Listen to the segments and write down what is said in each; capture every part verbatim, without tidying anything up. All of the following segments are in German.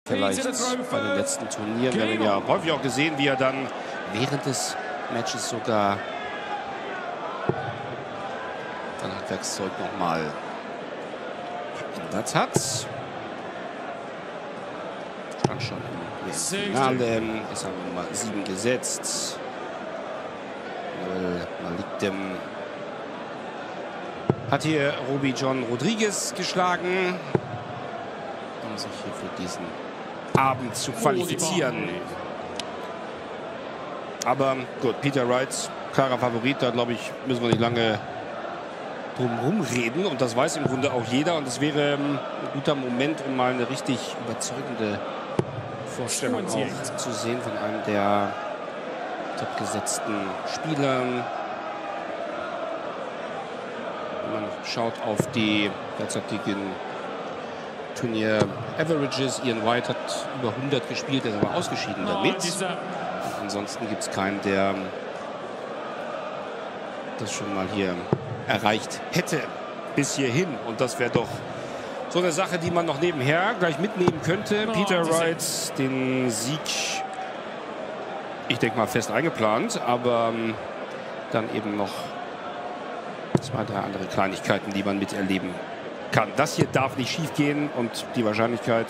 vielleicht bei den letzten Turnieren. Wir haben ihn ja häufig auch gesehen, wie er dann während des Matches sogar sein Handwerkszeug nochmal geändert hat. Stand schon im Finale, ist an Nummer sieben gesetzt. Malik Dem hat hier Robbie John Rodriguez geschlagen, um sich hier für diesen Abend zu qualifizieren. Aber gut, Peter Wright, klarer Favorit, da glaube ich, müssen wir nicht lange drum rumreden. Und das weiß im Grunde auch jeder. Und es wäre ein guter Moment, um mal eine richtig überzeugende Vorstellung auch zu sehen von einem der topgesetzten Spieler. Wenn man schaut auf die derzeitigen Turnier-Averages, Ian White hat über hundert gespielt, er ist aber ausgeschieden damit. Und ansonsten gibt es keinen, der das schon mal hier erreicht hätte bis hierhin. Und das wäre doch so eine Sache, die man noch nebenher gleich mitnehmen könnte. Peter Wright, den Sieg, ich denke mal, fest eingeplant, aber dann eben noch zwei, drei andere Kleinigkeiten, die man miterleben kann. Das hier darf nicht schief gehen und die Wahrscheinlichkeit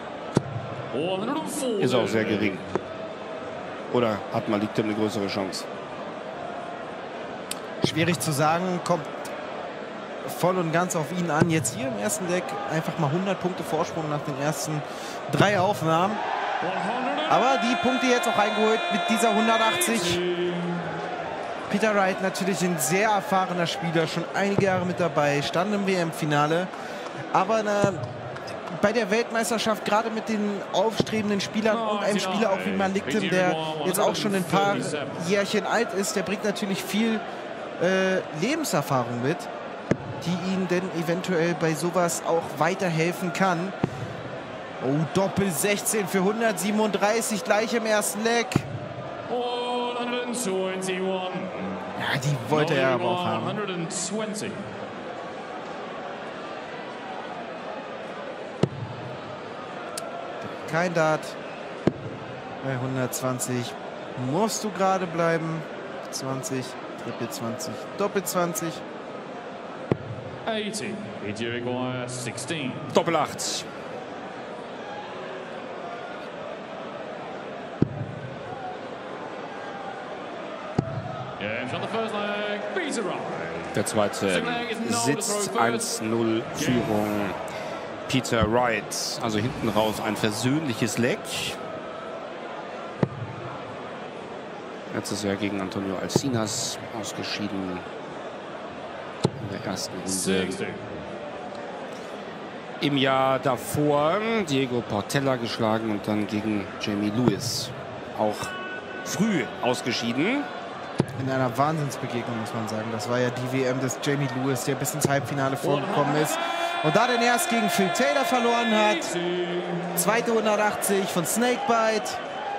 ist auch sehr gering. Oder hat Malik Dem eine größere Chance? Schwierig zu sagen, kommt voll und ganz auf ihn an. Jetzt hier im ersten Deck einfach mal hundert Punkte Vorsprung nach den ersten drei Aufnahmen. Aber die Punkte jetzt auch eingeholt mit dieser hundertachtzig. Peter Wright natürlich ein sehr erfahrener Spieler, schon einige Jahre mit dabei, stand im W M-Finale. Aber eine, bei der Weltmeisterschaft, gerade mit den aufstrebenden Spielern und einem Spieler auch wie Malik Dem, der jetzt auch schon ein paar Jährchen alt ist, der bringt natürlich viel äh, Lebenserfahrung mit, die ihn denn eventuell bei sowas auch weiterhelfen kann. Oh, Doppel sechzehn für hundertsiebenunddreißig gleich im ersten Leg. Ja, die wollte er aber auch haben. Kein Dart. Bei hundertzwanzig musst du gerade bleiben. zwanzig, Triple zwanzig, Doppel zwanzig. Doppel acht. Der zweite sitzt, eins null Führung Peter Wright. Also hinten raus ein versöhnliches Leck. Letztes Jahr gegen Antonio Alcinas ausgeschieden in der ersten Runde. Im Jahr davor Diego Portela geschlagen und dann gegen Jamie Lewis auch früh ausgeschieden. In einer Wahnsinnsbegegnung, muss man sagen. Das war ja die W M des Jamie Lewis, der bis ins Halbfinale vorgekommen ist. Und da den erst gegen Phil Taylor verloren hat. Zweite hundertachtzig von Snakebite.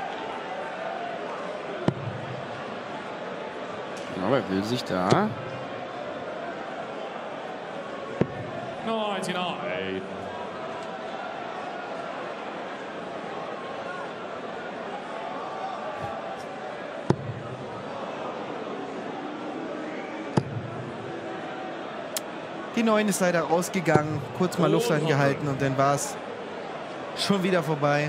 Aber er will sich da Die neun ist leider rausgegangen, kurz mal Luft angehalten und dann war es schon wieder vorbei.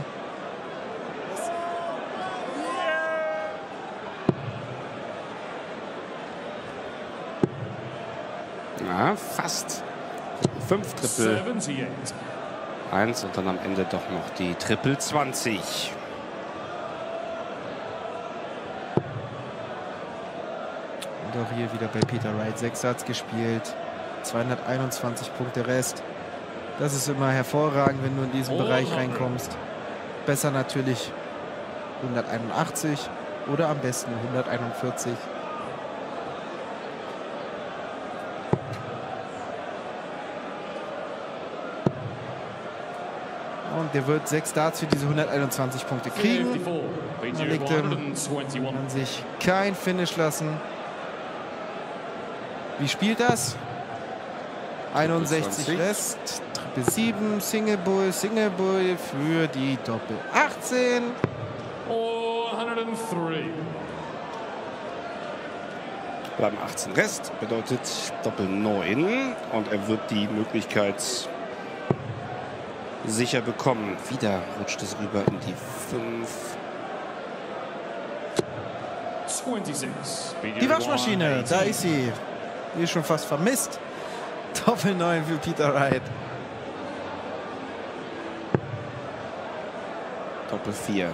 Ja, fast. Fünf Triple eins und dann am Ende doch noch die Triple zwanzig. Und auch hier wieder bei Peter Wright sechs Satz gespielt. zweihunderteinundzwanzig Punkte Rest. Das ist immer hervorragend, wenn du in diesen Bereich reinkommst. Besser natürlich hunderteinundachtzig oder am besten hunderteinundvierzig. Und der wird sechs Darts für diese hunderteinundzwanzig Punkte kriegen. Malik Dem kann sich kein Finish lassen. Wie spielt das? einundsechzig Rest, Triple sieben, Single Bull, Single Bull für die Doppel achtzehn. hundertdrei. Bleiben achtzehn Rest, bedeutet Doppel neun. Und er wird die Möglichkeit sicher bekommen. Wieder rutscht es rüber in die fünf. Die Waschmaschine, da ist sie. Die ist schon fast vermisst. Doppel neun für Peter Wright. Doppel vier.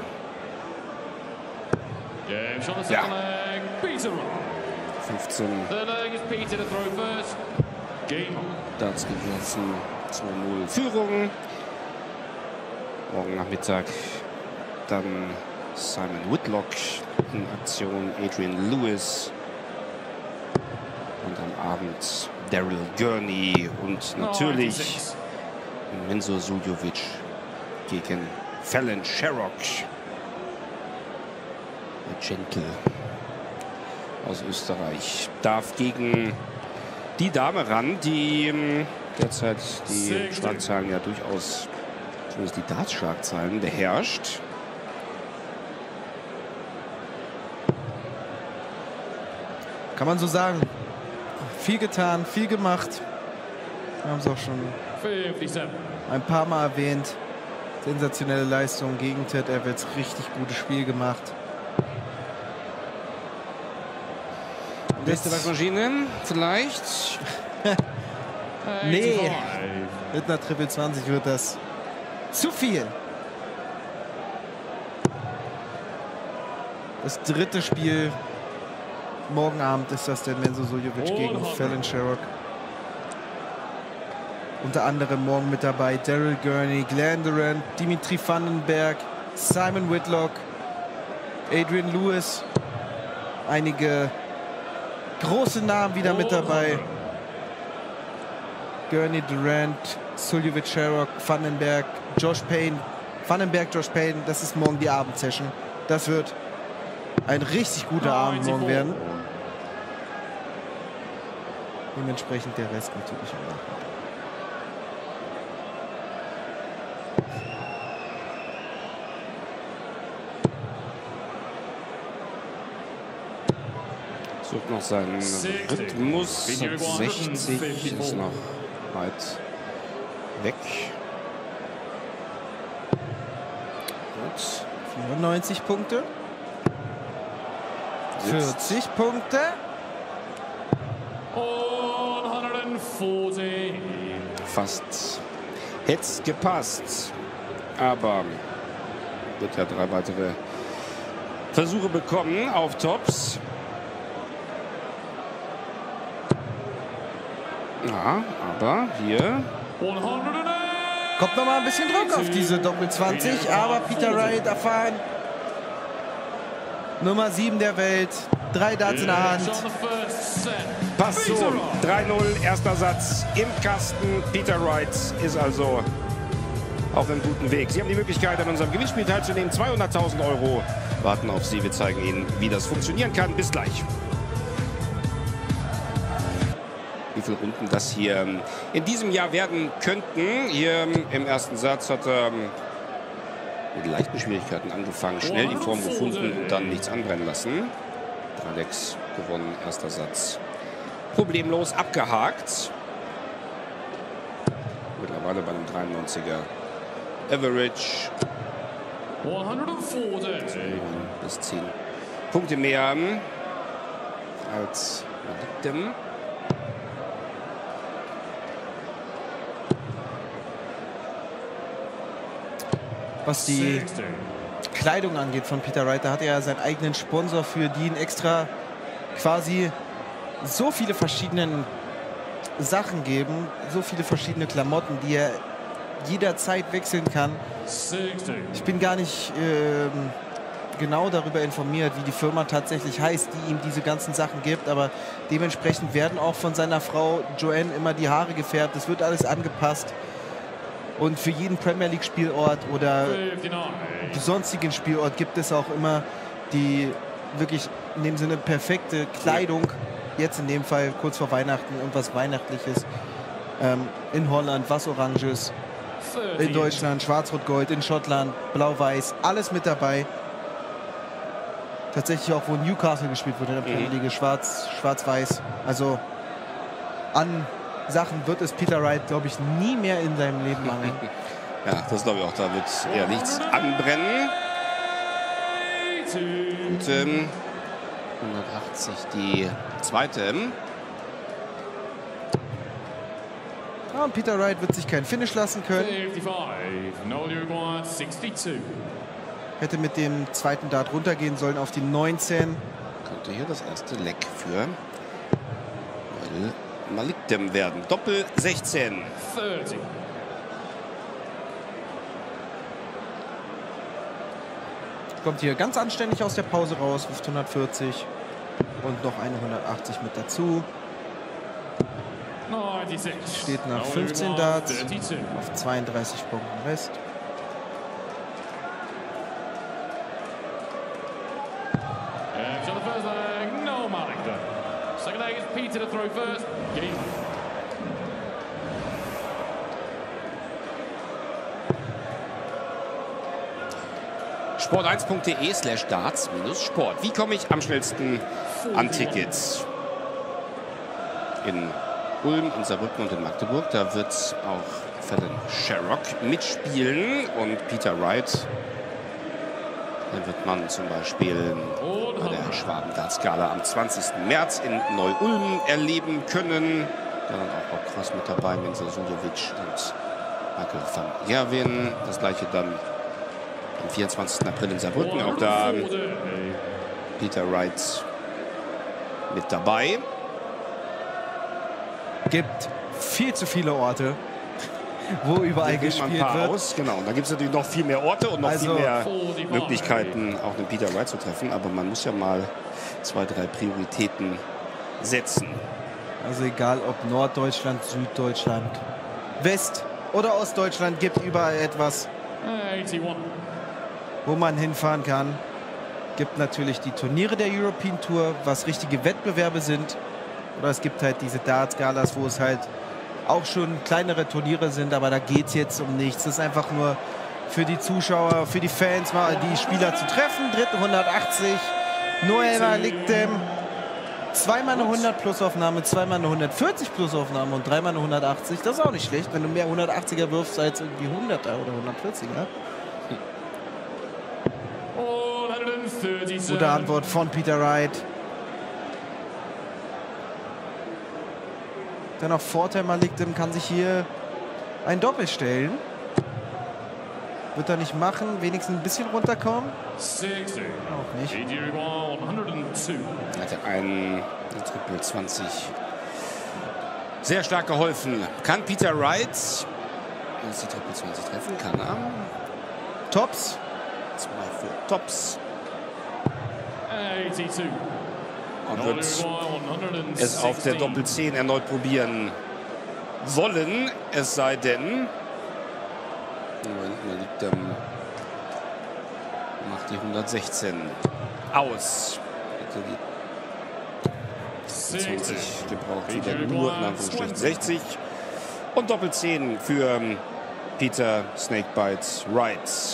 Ja. fünfzehn. Darts geworfen. zwei null Führung. Morgen Nachmittag dann Simon Whitlock in Aktion, Adrian Lewis. Und am Abend Daryl Gurney und natürlich Mensur Suljovic gegen Fallon Sherrock. Der Gentle aus Österreich darf gegen die Dame ran, die derzeit die Schlagzeilen ja durchaus, zumindest die Darts-Schlagzeilen, beherrscht. Kann man so sagen. Viel getan, viel gemacht. Wir haben es auch schon ein paar Mal erwähnt. Sensationelle Leistung gegen Ted Evans. Richtig gutes Spiel gemacht. Beste Waschmaschine vielleicht? Nee. Mit einer Triple zwanzig wird das zu viel. Das dritte Spiel morgen Abend ist das der Mensur Suljovic gegen Fallon Sherrock. Unter anderem morgen mit dabei Daryl Gurney, Glenn Durant, Dimitri Vandenberg, Simon Whitlock, Adrian Lewis. Einige große Namen wieder mit dabei. Gurney, Durant, Suljovic, Sherrock, Vandenberg, Josh Payne. Vandenberg, Josh Payne, das ist morgen die Abendsession. Das wird ein richtig guter Abend morgen werden. Dementsprechend der Rest natürlich auch. Sucht noch seinen Rhythmus. sechzig ist noch weit weg. Gut. vierundneunzig Punkte. vierzig Punkte. Fast hätte es gepasst. Aber wird ja drei weitere Versuche bekommen auf Tops. Ja, aber hier kommt noch mal ein bisschen Druck auf diese Doppel zwanzig, aber Peter Wright erfahren. Nummer sieben der Welt, drei Darts in der Hand. Passt so, drei null, erster Satz im Kasten. Peter Wright ist also auf einem guten Weg. Sie haben die Möglichkeit, an unserem Gewinnspiel teilzunehmen. zweihunderttausend Euro warten auf Sie. Wir zeigen Ihnen, wie das funktionieren kann. Bis gleich. Wie viele Runden das hier in diesem Jahr werden könnten. Hier im ersten Satz hat er mit leichten Schwierigkeiten angefangen, schnell die Form gefunden und dann nichts anbrennen lassen. drei sechs gewonnen, erster Satz. Problemlos abgehakt. Mittlerweile bei einem dreiundneunziger Average. Bis zehn Punkte mehr als Victim. Was die Kleidung angeht von Peter Wright, da hat er ja seinen eigenen Sponsor, für die ihn extra quasi so viele verschiedene Sachen geben, so viele verschiedene Klamotten, die er jederzeit wechseln kann. Ich bin gar nicht äh, genau darüber informiert, wie die Firma tatsächlich heißt, die ihm diese ganzen Sachen gibt, aber dementsprechend werden auch von seiner Frau Joanne immer die Haare gefärbt. Es wird alles angepasst. Und für jeden Premier League Spielort oder sonstigen Spielort gibt es auch immer die wirklich in dem Sinne perfekte Kleidung. Jetzt in dem Fall kurz vor Weihnachten, irgendwas Weihnachtliches. Ähm, in Holland was Oranges, in Deutschland Schwarz-Rot-Gold, in Schottland Blau-Weiß, alles mit dabei. Tatsächlich auch, wo Newcastle gespielt wurde in der Premier League, Schwarz, Schwarz-Weiß. Also an Sachen wird es Peter Wright, glaube ich, nie mehr in seinem Leben mangeln. Ja, das glaube ich auch. Da wird eher nichts anbrennen. Und ähm, hundertachtzig die zweite. Ja, und Peter Wright wird sich kein Finish lassen können. Hätte mit dem zweiten Dart runtergehen sollen auf die neunzehn. Könnte hier das erste Leck für Malik Dem werden. Doppel sechzehn. Kommt hier ganz anständig aus der Pause raus, wirft hundertvierzig und noch eine hundertachtzig mit dazu. Steht nach fünfzehn Darts auf zweiunddreißig Punkten Rest. sport eins punkt de slash darts minus sport. Wie komme ich am schnellsten an Tickets? In Ulm, in Saarbrücken und in Magdeburg. Da wird auch Fallon Sherrock mitspielen und Peter Wright. Dann wird man zum Beispiel bei der Schwaben-Darts-Gala am zwanzigsten März in Neu-Ulm erleben können. Da dann auch Bob Cross mit dabei, Mensa Suljovic und Michael van Gerwen. Das gleiche dann am vierundzwanzigsten April in Saarbrücken. Auch da Peter Wright mit dabei. Gibt viel zu viele Orte, wo überall gespielt wird. Aus. Genau, und da gibt es natürlich noch viel mehr Orte und noch also, viel mehr Möglichkeiten, auch einen Peter Wright zu treffen. Aber man muss ja mal zwei, drei Prioritäten setzen. Also egal ob Norddeutschland, Süddeutschland, West- oder Ostdeutschland, gibt überall etwas, wo man hinfahren kann. Gibt natürlich die Turniere der European Tour, was richtige Wettbewerbe sind. Oder es gibt halt diese Darts-Galas, wo es halt auch schon kleinere Turniere sind, aber da geht es jetzt um nichts. Das ist einfach nur für die Zuschauer, für die Fans, mal die Spieler zu treffen. Dritte hundertachtzig, Noel Malik Dem. Zweimal eine hundert plus Aufnahme, zweimal eine hundertvierzig plus Aufnahme und dreimal eine hundertachtzig. Das ist auch nicht schlecht, wenn du mehr hundertachtziger wirfst als irgendwie hunderter oder hundertvierziger. Gute Antwort von Peter Wright. Dann auf Vorteil Malik Dem kann sich hier ein Doppel stellen. Wird er nicht machen, wenigstens ein bisschen runterkommen. Auch nicht. Hat er einen Triple zwanzig sehr stark geholfen. Kann Peter Wright jetzt die Triple zwanzig treffen? Kann er. Tops. Zwei für Tops. Und wird es auf der Doppel zehn erneut probieren wollen. Es sei denn, Moment, liegt ähm, macht die hundertsechzehn aus. Hätte die zwanzig gebraucht, wieder nur in Anführungsstrichen sechzig. Und Doppel zehn für Peter Snakebite Wright.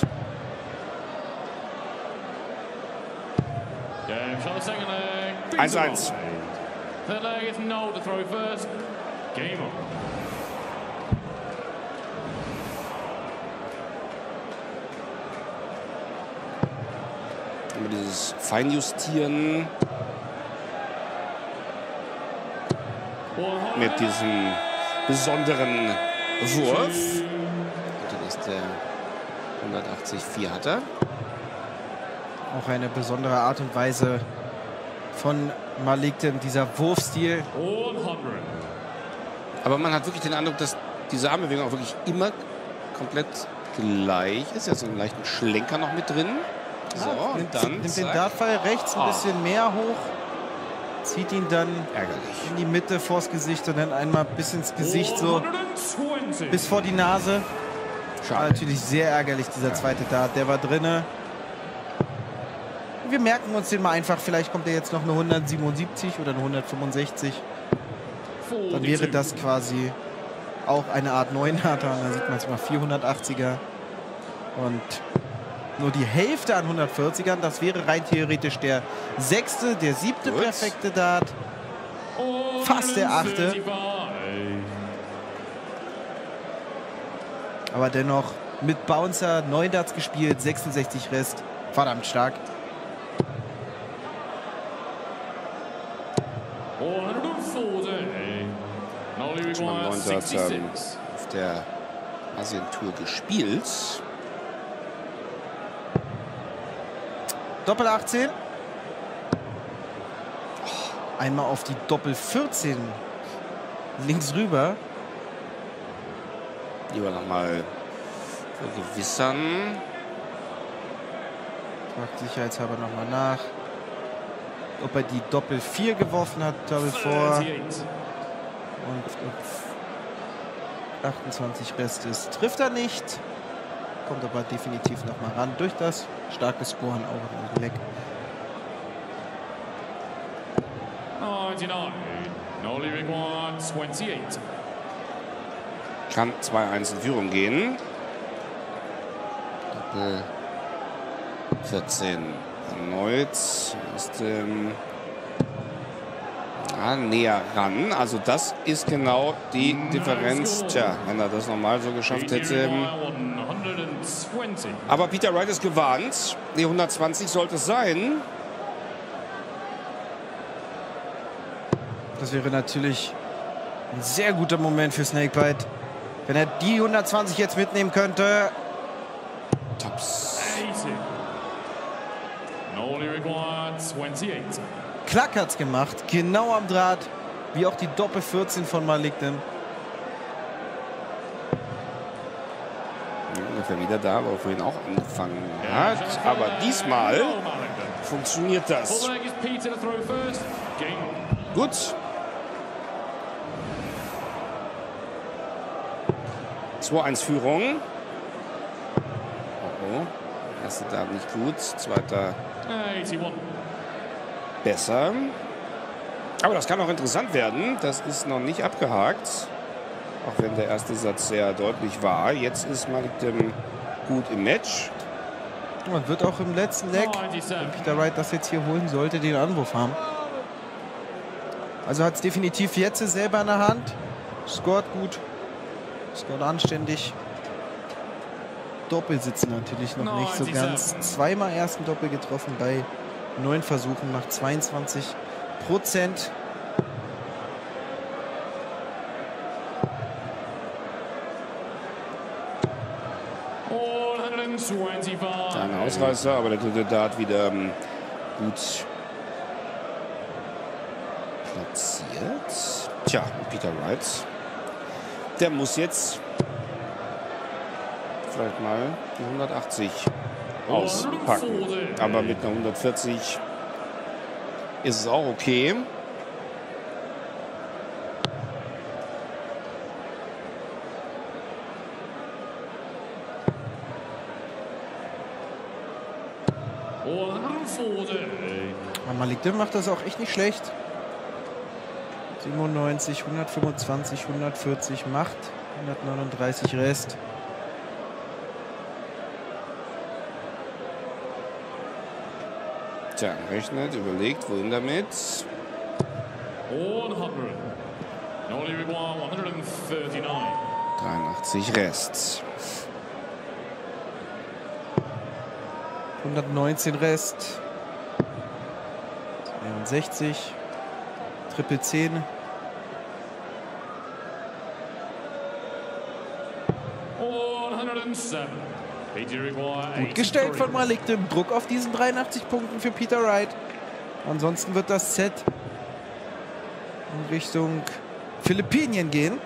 eins eins. Immer dieses Feinjustieren mit diesem besonderen Wurf. Und ist der hundertachtzig vier hat er. Auch eine besondere Art und Weise von Malik Dem, dieser Wurfstil. Aber man hat wirklich den Eindruck, dass diese Armbewegung auch wirklich immer komplett gleich ist. Jetzt einen leichten Schlenker noch mit drin. So, ja, und nimmt, dann nimmt den Dartpfeil rechts ein bisschen mehr hoch, zieht ihn dann ärgerlich in die Mitte vors Gesicht und dann einmal bis ins Gesicht, so bis vor die Nase. War natürlich sehr ärgerlich, dieser zweite Dart. Der war drinne. Wir merken uns den mal einfach. Vielleicht kommt er jetzt noch eine hundertsiebenundsiebzig oder eine hundertfünfundsechzig. Dann wäre das quasi auch eine Art neunhunderter. Und da sieht man es mal vierhundertachtziger. Und nur die Hälfte an hundertvierzigern. Das wäre rein theoretisch der sechste, der siebte Gut. perfekte Dart. Fast der achte. Aber dennoch mit Bouncer neun Darts gespielt, sechsundsechzig Rest. Verdammt stark. Schon mal neun Darts ähm, auf der Asien-Tour gespielt. Doppel achtzehn. Einmal auf die Doppel vierzehn. Links rüber. Lieber nochmal vergewissern. Fragt sicherheitshalber nochmal nach. Ob er die Doppel vier geworfen hat, Doppel vor. Und achtundzwanzig Rest ist. Trifft er nicht. Kommt aber definitiv nochmal ran. Durch das starke Scoren auch im Leck. Kann zwei eins in Führung gehen. Doppel vierzehn erneut. Ist ähm, ja, näher ran. Also das ist genau die Differenz. Tja, wenn er das normal so geschafft hätte. Aber Peter Wright ist gewarnt. Die hundertzwanzig sollte es sein. Das wäre natürlich ein sehr guter Moment für Snakebite. Wenn er die hundertzwanzig jetzt mitnehmen könnte. Tops. Klack hat's gemacht. Genau am Draht. Wie auch die Doppel vierzehn von Malikdem. Ungefähr wieder da, wo er vorhin auch angefangen hat. Aber diesmal funktioniert das. Gut. zwei eins Führung. Oh, oh. Erster da nicht gut. Zweiter besser. Aber das kann auch interessant werden. Das ist noch nicht abgehakt. Auch wenn der erste Satz sehr deutlich war. Jetzt ist Malikdem gut im Match. Und wird auch im letzten Leck, wenn Peter Wright das jetzt hier holen sollte, den Anwurf haben. Also hat es definitiv jetzt selber in der Hand. Scored gut. Scored anständig. Doppel sitzen natürlich noch nicht so ganz. Zweimal ersten Doppel getroffen bei neun Versuchen, macht zweiundzwanzig Prozent. Ein Ausreißer, aber der dritte Dart wieder ähm, gut platziert. Tja, Peter Wright. Der muss jetzt vielleicht mal die hundertachtzig auspacken. Aber mit einer hundertvierzig ist es auch okay. Malikdem macht das auch echt nicht schlecht. siebenundneunzig, hundertfünfundzwanzig, hundertvierzig macht, hundertneununddreißig Rest. Tja, rechnet, überlegt, wohin damit. dreiundachtzig Rest. hundertneunzehn Rest. zweiundsechzig. Triple zehn. Gut gestellt von Malikdem. Druck auf diesen dreiundachtzig Punkten für Peter Wright. Ansonsten wird das Set in Richtung Philippinen gehen.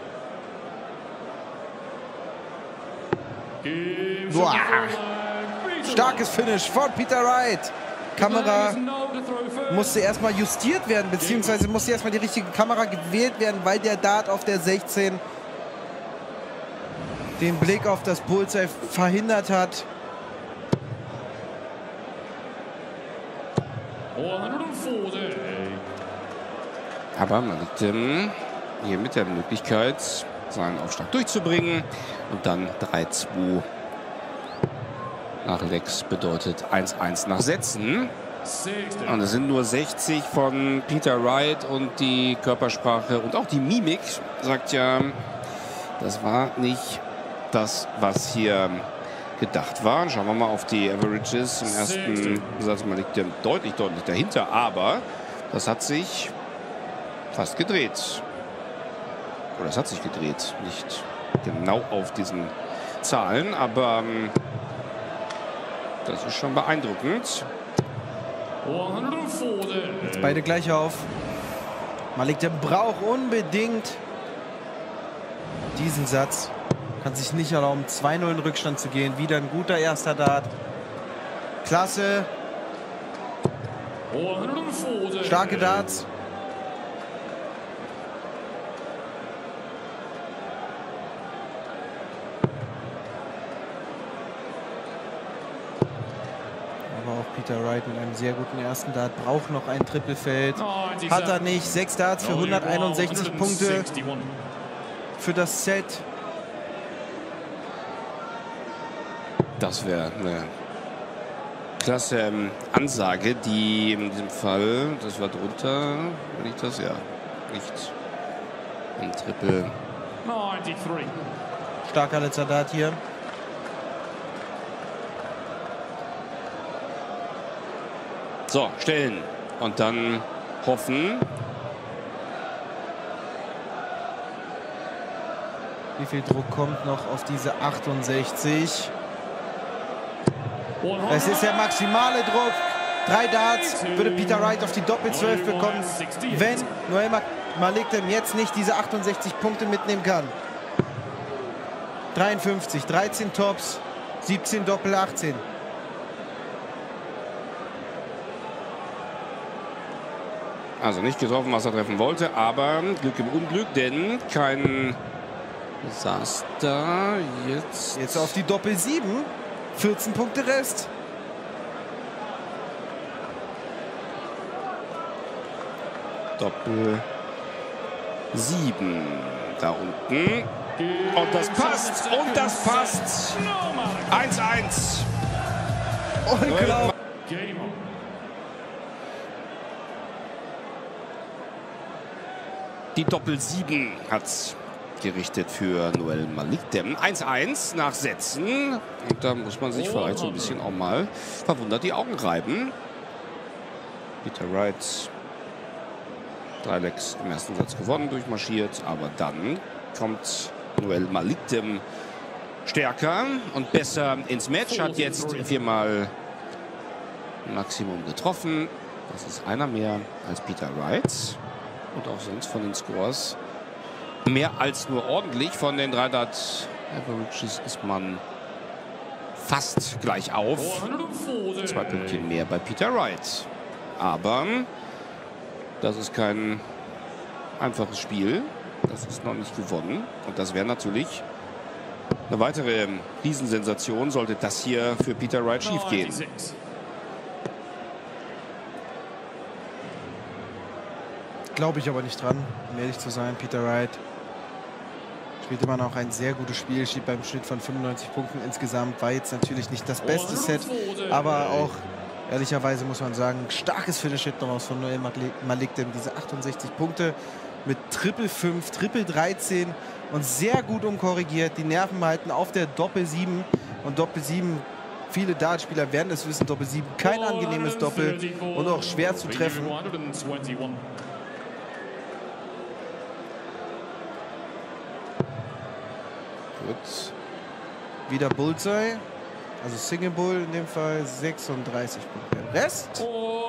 Boah. Starkes Finish von Peter Wright. Kamera musste erstmal justiert werden, beziehungsweise musste erstmal die richtige Kamera gewählt werden, weil der Dart auf der sechzehn den Blick auf das Bullseye verhindert hat. Aber Malikdem hier mit der Möglichkeit, seinen Aufschlag durchzubringen. Und dann drei zwei nach Lex bedeutet eins eins nach Sätzen. Und es sind nur sechzig von Peter Wright und die Körpersprache und auch die Mimik sagt ja, das war nicht das, was hier gedacht war. Schauen wir mal auf die Averages. Im ersten Satz man liegt ja deutlich, deutlich dahinter, aber das hat sich fast gedreht. Oder es hat sich gedreht. Nicht genau auf diesen Zahlen, aber das ist schon beeindruckend. Jetzt beide gleich auf. Malik, der braucht unbedingt diesen Satz. Kann sich nicht erlauben, zwei null in Rückstand zu gehen. Wieder ein guter erster Dart. Klasse. Starke Darts. Aber auch Peter Wright mit einem sehr guten ersten Dart braucht noch ein Trippelfeld. Hat er nicht. Sechs Darts für hunderteinundsechzig Punkte für das Set. Das wäre eine klasse ähm, Ansage, die in diesem Fall, das war drunter, wenn ich das, ja, nicht ein Triple. Starker letzter Dart hier. So, stellen und dann hoffen. Wie viel Druck kommt noch auf diese achtundsechzig? Es ist der maximale Druck. Drei Darts würde Peter Wright auf die Doppel-zwölf bekommen, wenn Noel Malik jetzt nicht diese achtundsechzig Punkte mitnehmen kann. dreiundfünfzig, dreizehn Tops, siebzehn Doppel, achtzehn. Also nicht getroffen, was er treffen wollte, aber Glück im Unglück, denn kein Desaster. Jetzt, Jetzt auf die Doppel sieben. vierzehn Punkte Rest. Doppel sieben da unten. Und das passt. Und das passt. eins eins. Unglaublich. Die Doppel sieben hat gerichtet für Noel Malik. eins eins nach Sätzen. Und da muss man sich vielleicht so ein bisschen auch mal verwundert die Augen reiben. Peter Wright, drei Lecks im ersten Satz gewonnen, durchmarschiert. Aber dann kommt Noel Malik stärker und besser ins Match. Hat jetzt viermal Maximum getroffen. Das ist einer mehr als Peter Wright. Und auch sonst von den Scores mehr als nur ordentlich. Von den drei Dart Averages ist man fast gleich auf. Zwei Pünktchen mehr bei Peter Wright. Aber das ist kein einfaches Spiel. Das ist noch nicht gewonnen. Und das wäre natürlich eine weitere Riesensensation, sollte das hier für Peter Wright schief gehen. Glaube ich aber nicht dran, um ehrlich zu sein. Peter Wright spielt immer noch ein sehr gutes Spiel, steht beim Schnitt von fünfundneunzig Punkten insgesamt. War jetzt natürlich nicht das beste Set, aber auch ehrlicherweise muss man sagen, starkes Finish hinten raus von Noel Malik, denn diese achtundsechzig Punkte mit Triple fünf, Triple dreizehn und sehr gut umkorrigiert. Die Nerven halten auf der Doppel sieben und Doppel sieben. Viele Dartspieler werden es wissen, Doppel sieben kein angenehmes Doppel und auch schwer zu treffen. Gut. Wieder Bullseye, also Single Bull in dem Fall, sechsunddreißig Punkte. Rest?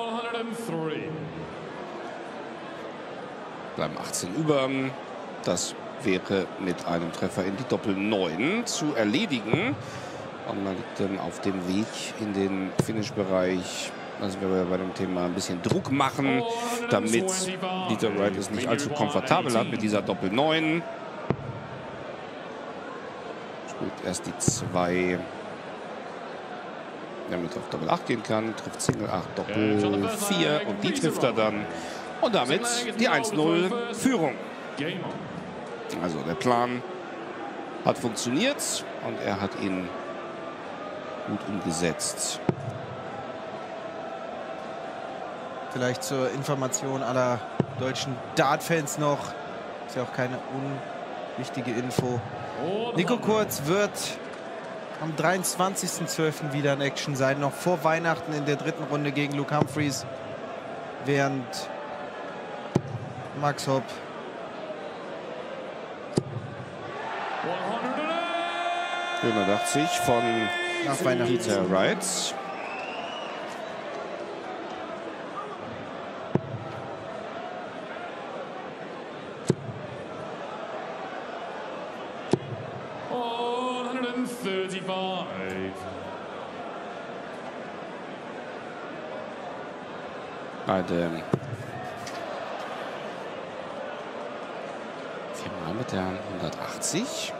Bleiben achtzehn über. Das wäre mit einem Treffer in die Doppel neun zu erledigen. Und man liegt dann auf dem Weg in den Finish-Bereich. Also wir bei dem Thema ein bisschen Druck machen, damit Peter Wright es nicht allzu komfortabel hat mit dieser Doppel neun. Spielt erst die zwei, damit er auf Doppel acht gehen kann. Trifft Single acht, Doppel vier und die trifft er dann. Und damit die eins null Führung. Also der Plan Hat funktioniert und er hat ihn gut umgesetzt. Vielleicht zur Information aller deutschen Dart-Fans noch. Ist ja auch keine unwichtige Info. Nico Kurz wird am dreiundzwanzigsten zwölften wieder in Action sein. Noch vor Weihnachten in der dritten Runde gegen Luke Humphries. Während Max Hopp hundertachtzig von nach Weihnachten Peter Wright. Beide viermal mit der hundertachtzig.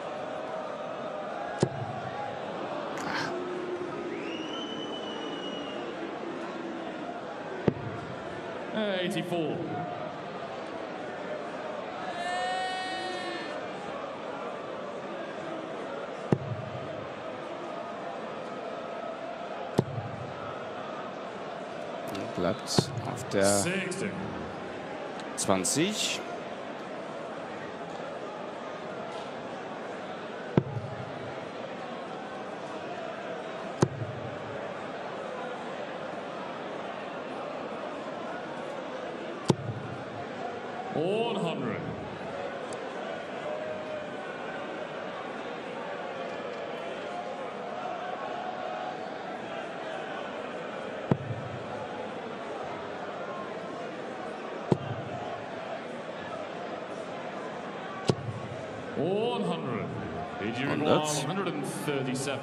eighty-four. Bleibt auf der zwanzig. hundert. hundert. one hundred thirty-seven.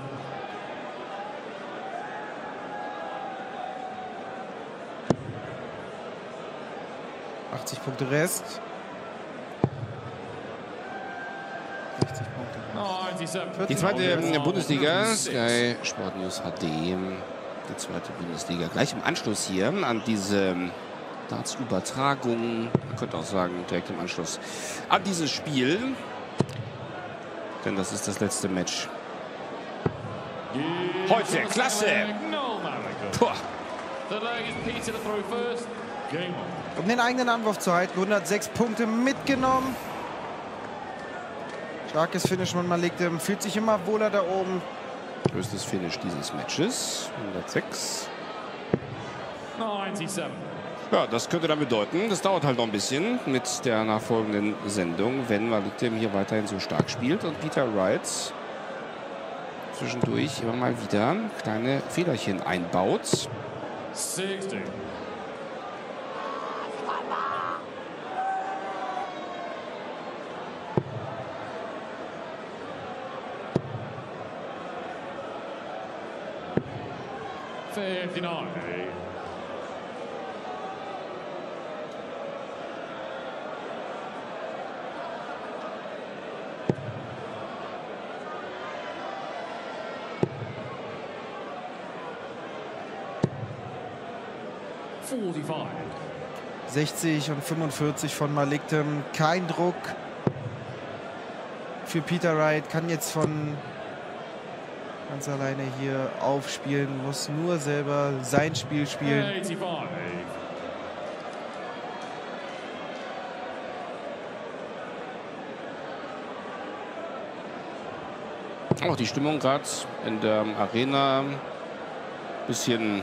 achtzig Punkte Rest. sechzig Punkte. Die zweite Bundesliga, Sky Sport News H D. Die zweite Bundesliga gleich im Anschluss hier an diese Darts-Übertragung. Man könnte auch sagen, direkt im Anschluss an dieses Spiel. Denn das ist das letzte Match. Heute, klasse! Puh. Um den eigenen Anwurf zu halten, hundertsechs Punkte mitgenommen. Starkes Finish von Malik Dem, fühlt sich immer wohler da oben. Größtes Finish dieses Matches, hundertsechs. neunundneunzig. Ja, das könnte dann bedeuten, das dauert halt noch ein bisschen mit der nachfolgenden Sendung, wenn Malik Dem hier weiterhin so stark spielt und Peter Wright zwischendurch immer mal wieder kleine Fehlerchen einbaut. sechzig. fifty-nine. forty-five. sechzig und fünfundvierzig von Malik Dem. Kein Druck für Peter Wright. Kann jetzt von ganz alleine hier aufspielen. Muss nur selber sein Spiel spielen. eighty-five. Auch die Stimmung gerade in der Arena bisschen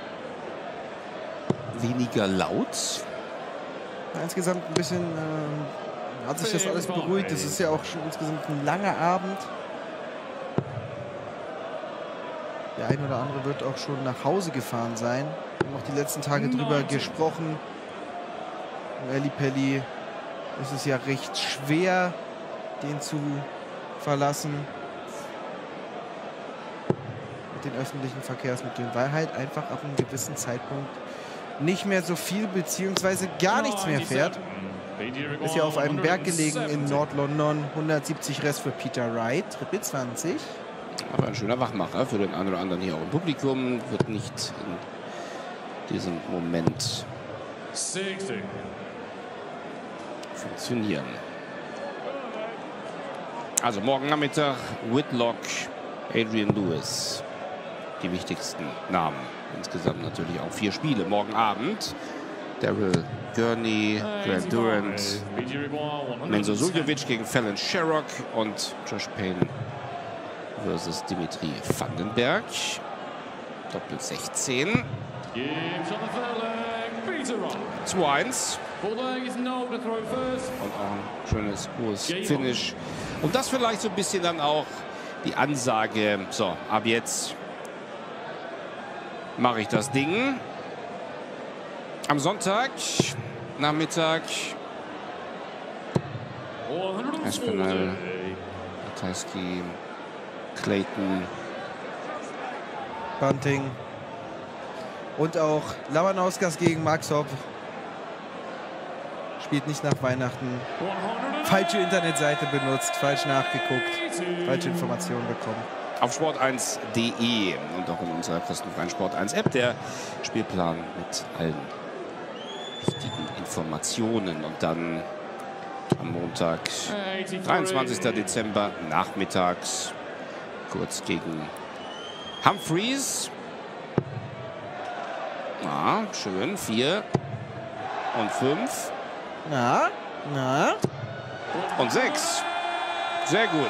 weniger laut. Insgesamt ein bisschen äh, hat sich das alles beruhigt. Es ist ja auch schon insgesamt ein langer Abend. Der ein oder andere wird auch schon nach Hause gefahren sein. Wir haben auch die letzten Tage drüber gesprochen. Im Ellipelli ist es ja recht schwer, den zu verlassen. Mit den öffentlichen Verkehrsmitteln, weil halt einfach ab einem gewissen Zeitpunkt nicht mehr so viel beziehungsweise gar nichts mehr fährt. Ist ja auf einem Berg gelegen in Nord-London. hundertsiebzig Rest für Peter Wright, Triple zwanzig. Aber ein schöner Wachmacher für den einen oder anderen hier auch im Publikum. Wird nicht in diesem Moment funktionieren. Also morgen Nachmittag Whitlock, Adrian Lewis. Die wichtigsten Namen. Insgesamt natürlich auch vier Spiele. Morgen Abend Daryl Gurney, Grant Durant, Menzo Suljovic gegen Fallon Sherrock und Josh Payne versus Dimitri Vandenberg. Doppel sechzehn. zwei eins. Und auch ein schönes, hohes Finish. Und das vielleicht so ein bisschen dann auch die Ansage, so, ab jetzt mache ich das Ding. Am Sonntag, Nachmittag, Espinel, Ratajski, Clayton, Bunting und auch Labanauskas gegen Max Hopp. Spielt nicht nach Weihnachten. Falsche Internetseite benutzt, falsch nachgeguckt, falsche Informationen bekommen. Auf sport eins punkt de und auch in unserer kostenfreien Sport eins App der Spielplan mit allen wichtigen Informationen. Und dann am Montag, dreiundzwanzigster Dezember, nachmittags, kurz gegen Humphreys. Ja, schön, vier und fünf. Na, na. Und sechs. Sehr gut.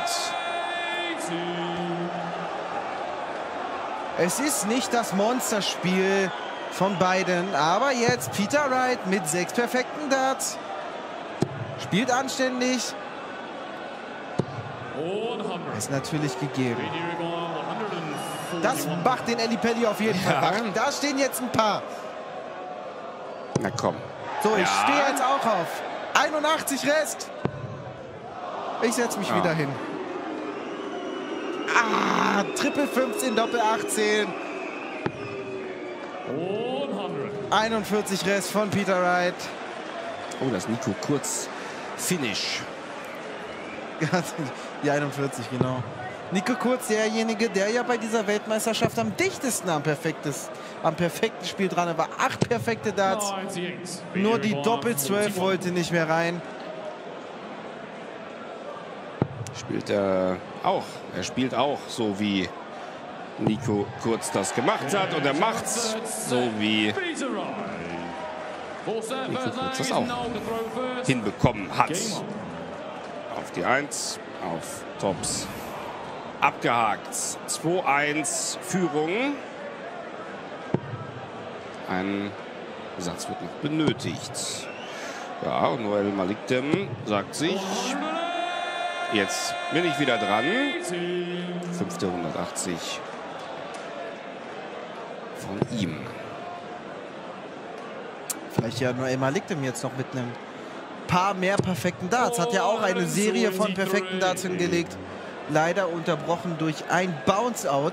Es ist nicht das Monsterspiel von beiden, aber jetzt Peter Wright mit sechs perfekten Darts. Spielt anständig. Ist natürlich gegeben. Das macht den Ellipelli auf jeden Fall wach. Da stehen jetzt ein paar. Na komm. So, ich Ja. stehe jetzt auch auf. einundachtzig Rest. Ich setze mich Ja. wieder hin. Ah, Triple fünfzehn, Doppel achtzehn. einundvierzig Rest von Peter Wright. Oh, das Nico Kurz Finish. Die einundvierzig, genau. Nico Kurz, derjenige, der ja bei dieser Weltmeisterschaft am dichtesten am, perfektes, am perfekten Spiel dran war. Acht perfekte Darts. Nur die Doppel zwölf wollte nicht mehr rein. Spielt er auch. Er spielt auch so, wie Nico Kurz das gemacht hat. Und er macht's so, wie Nico Kurz das auch hinbekommen hat. Auf die eins, auf Tops. Abgehakt. zwei eins Führung. Ein Satz wird noch benötigt. Ja, und Noel Malikdem sagt sich, jetzt bin ich wieder dran. Fünfte hundertachtzig von ihm. Vielleicht ja Noel Malikdem jetzt noch mit einem paar mehr perfekten Darts. Hat ja auch eine Serie von perfekten Darts hingelegt. Leider unterbrochen durch ein Bounce-Out.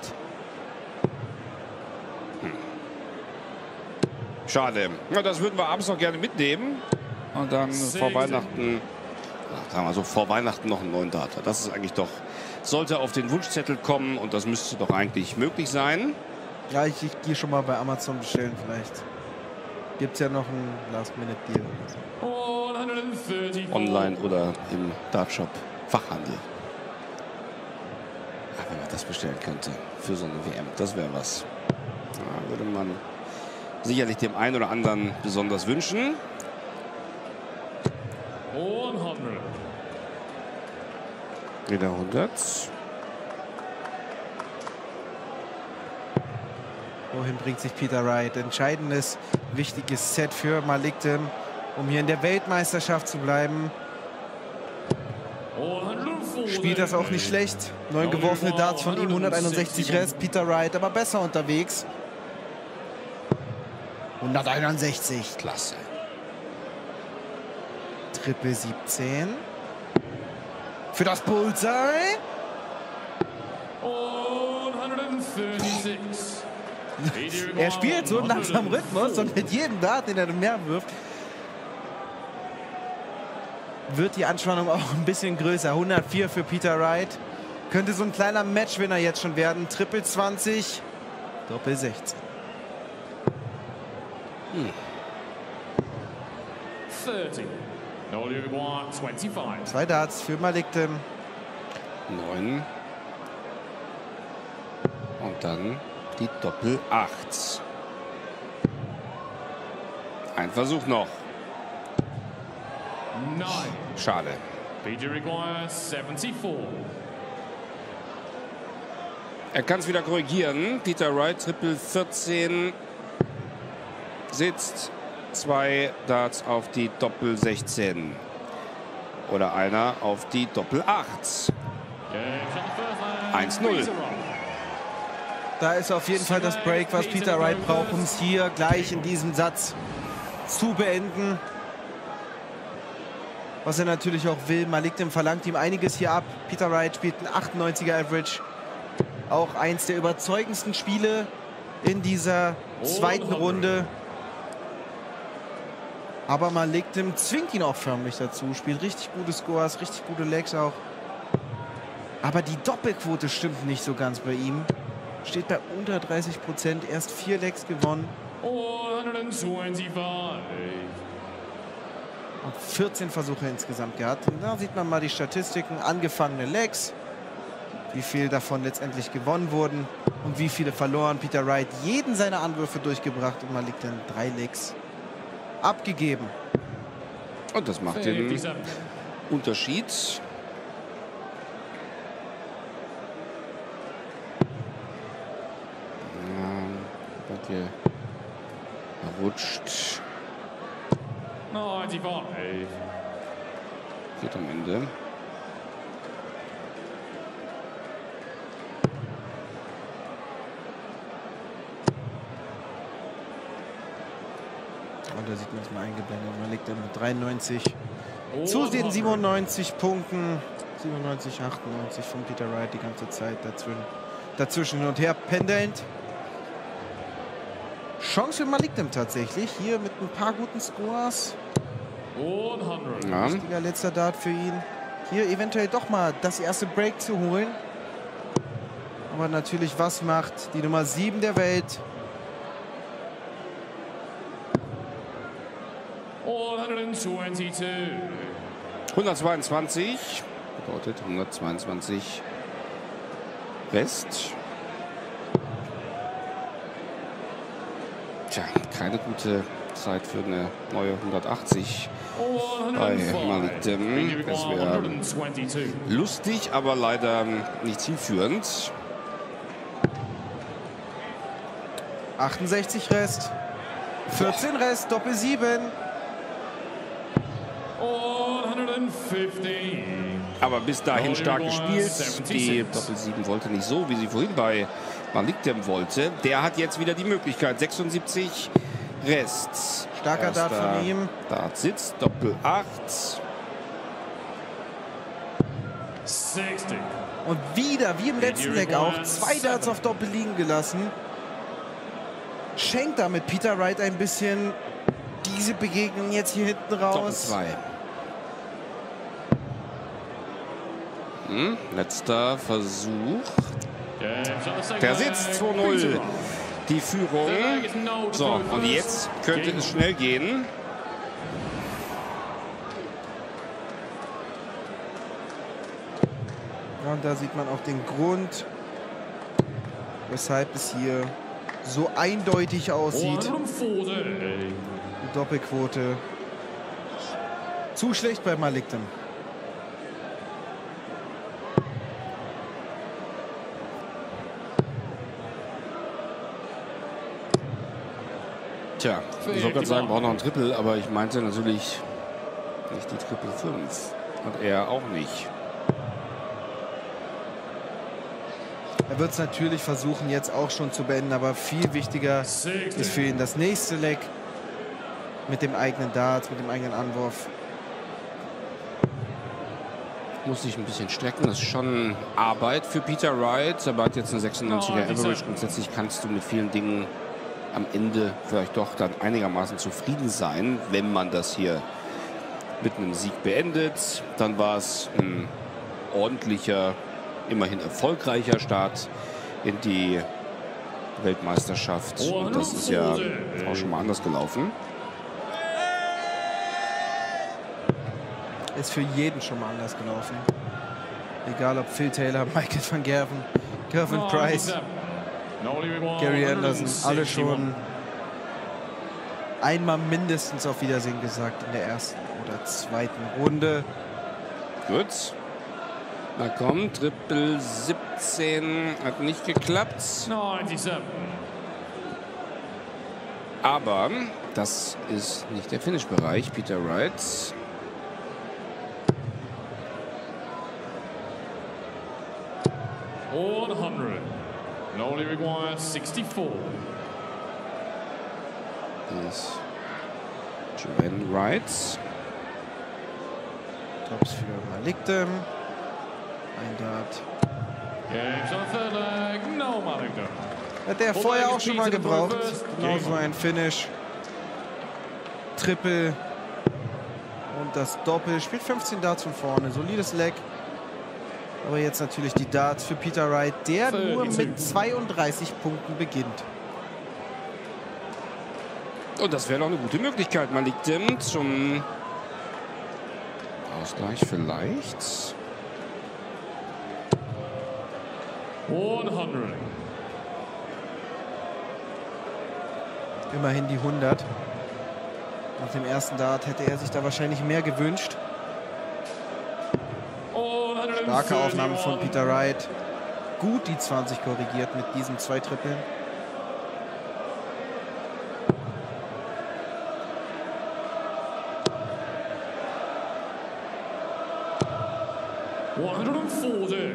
Hm. Schade. Ja, das würden wir abends noch gerne mitnehmen. Und dann vor Weihnachten, sagen wir so, vor Weihnachten noch einen neuen Dart. Das ist eigentlich doch, sollte auf den Wunschzettel kommen und das müsste doch eigentlich möglich sein. Ja, ich, ich gehe schon mal bei Amazon bestellen vielleicht. Gibt es ja noch einen Last-Minute-Deal. Online oder im Dartshop Fachhandel. Ach, wenn man das bestellen könnte für so eine W M, das wäre was. Ja, würde man sicherlich dem einen oder anderen besonders wünschen. Wieder hundert. Wohin bringt sich Peter Wright? Entscheidendes, wichtiges Set für Malikdem, um hier in der Weltmeisterschaft zu bleiben. Spielt das auch nicht schlecht. Neun geworfene Darts von ihm, hunderteinundsechzig Rest. Peter Wright aber besser unterwegs. hunderteinundsechzig. Klasse. Triple siebzehn. Für das Bullseye. Er spielt so langsam Rhythmus und mit jedem Dart, den er mehr wirft, wird die Anspannung auch ein bisschen größer. hundertvier für Peter Wright. Könnte so ein kleiner Matchwinner jetzt schon werden. Triple zwanzig, Doppel sechzehn. Hm. Zwei Darts für Malikdem. neun. Und dann die Doppel acht. Ein Versuch noch. Nine. Schade. P J requires seventy-four. Er kann es wieder korrigieren. Peter Wright, Triple vierzehn. Sitzt. Zwei Darts auf die Doppel sechzehn. Oder einer auf die Doppel acht. eins null. Da ist auf jeden Fall das Break, was Peter Wright braucht, um es hier gleich in diesem Satz zu beenden. Was er natürlich auch will. Malik Dem verlangt ihm einiges hier ab. Peter Wright spielt ein achtundneunziger Average. Auch eins der überzeugendsten Spiele in dieser zweiten Runde. Aber Malik Dem zwingt ihn auch förmlich dazu. Spielt richtig gute Scores, richtig gute Legs auch. Aber die Doppelquote stimmt nicht so ganz bei ihm. Steht bei unter dreißig Prozent. Erst vier Legs gewonnen. hundertfünfundzwanzig. Und vierzehn Versuche insgesamt gehabt. Und da sieht man mal die Statistiken. Angefangene Legs. Wie viel davon letztendlich gewonnen wurden. Und wie viele verloren. Peter Wright jeden seiner Anwürfe durchgebracht. Und Malik Dem drei Legs abgegeben. Und das macht den Unterschied. Ja, er rutscht. neunundneunzig. Geht am Ende. Und da sieht man es mal eingeblendet. Man liegt dann mit dreiundneunzig zu den siebenundneunzig Punkten. siebenundneunzig, achtundneunzig von Peter Wright die ganze Zeit dazwischen, dazwischen hin und her pendelnd. Chance für Malik Dem tatsächlich. Hier mit ein paar guten Scores. hundert. Ja. Wichtiger letzter Dart für ihn. Hier eventuell doch mal das erste Break zu holen. Aber natürlich, was macht die Nummer sieben der Welt? hundertzweiundzwanzig. hundertzweiundzwanzig. Bedeutet hundertzweiundzwanzig Rest. Tja, keine gute Zeit für eine neue hundertachtzig bei Malik Dem. Das wäre lustig, aber leider nicht zielführend. achtundsechzig Rest. vierzehn Rest, Doppel sieben. hundertfünfzig. Aber bis dahin stark gespielt. Die Doppel sieben wollte nicht so, wie sie vorhin bei Malik Dem wollte. Der hat jetzt wieder die Möglichkeit. sechsundsiebzig Rest. Starker Erster Dart von ihm. Dart sitzt. Doppel acht. sechzig. Und wieder, wie im letzten Deck auch, zwei Darts auf Doppel liegen gelassen. Schenkt damit Peter Wright ein bisschen diese Begegnung jetzt hier hinten Doppel raus. zwei. Hm, letzter Versuch. Der sitzt zwei null. Die Führung. So, und jetzt könnte es schnell gehen. Ja, und da sieht man auch den Grund, weshalb es hier so eindeutig aussieht. Die Doppelquote. Zu schlecht bei Malik Dem. Tja, ich wollte gerade sagen, braucht noch ein Triple, aber ich meinte natürlich nicht die Triple fünf. Und er auch nicht. Er wird es natürlich versuchen, jetzt auch schon zu beenden, aber viel wichtiger ist für ihn das nächste Leg mit dem eigenen Dart, mit dem eigenen Anwurf. Muss sich ein bisschen strecken. Das ist schon Arbeit für Peter Wright. Aber hat jetzt eine sechsundneunziger Average. Grundsätzlich kannst du mit vielen Dingen am Ende vielleicht doch dann einigermaßen zufrieden sein, wenn man das hier mit einem Sieg beendet. Dann war es ein ordentlicher, immerhin erfolgreicher Start in die Weltmeisterschaft. Und das ist ja auch schon mal anders gelaufen. Ist für jeden schon mal anders gelaufen. Egal ob Phil Taylor, Michael van Gerven, Gervin Price, Gary Anderson, alle schon einmal mindestens auf Wiedersehen gesagt in der ersten oder zweiten Runde. Gut. Na komm, Triple siebzehn hat nicht geklappt. ninety-seven. Aber das ist nicht der Finish-Bereich. Peter Wright. one hundred. And only requires sixty-four. Ist Joanne Wright. Tops für Malikdem. Ein Dart. Games on third leg, no Malikdem. Hat der vorher auch schon mal gebraucht. Genauso ein Finish. Triple. Und das Doppel. Spielt fünfzehn Darts von vorne. Solides Leg. Aber jetzt natürlich die Darts für Peter Wright, der nur mit zweiunddreißig Punkten beginnt. Und das wäre noch eine gute Möglichkeit. Malikdem zum Ausgleich vielleicht. hundert. Immerhin die hundert. Nach dem ersten Dart hätte er sich da wahrscheinlich mehr gewünscht. Starke Aufnahme von Peter Wright. Gut die zwanzig korrigiert mit diesen zwei Trippeln. hundertvierzig.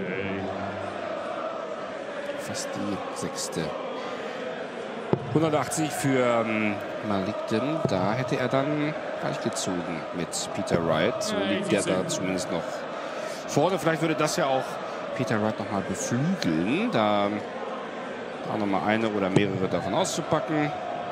Fast die sechste. hundertachtzig für ähm, Malikdem. Da hätte er dann gleich gezogen mit Peter Wright. So liegt er da zumindest noch vorne. Vielleicht würde das ja auch Peter Wright noch mal beflügeln, da auch noch mal eine oder mehrere davon auszupacken.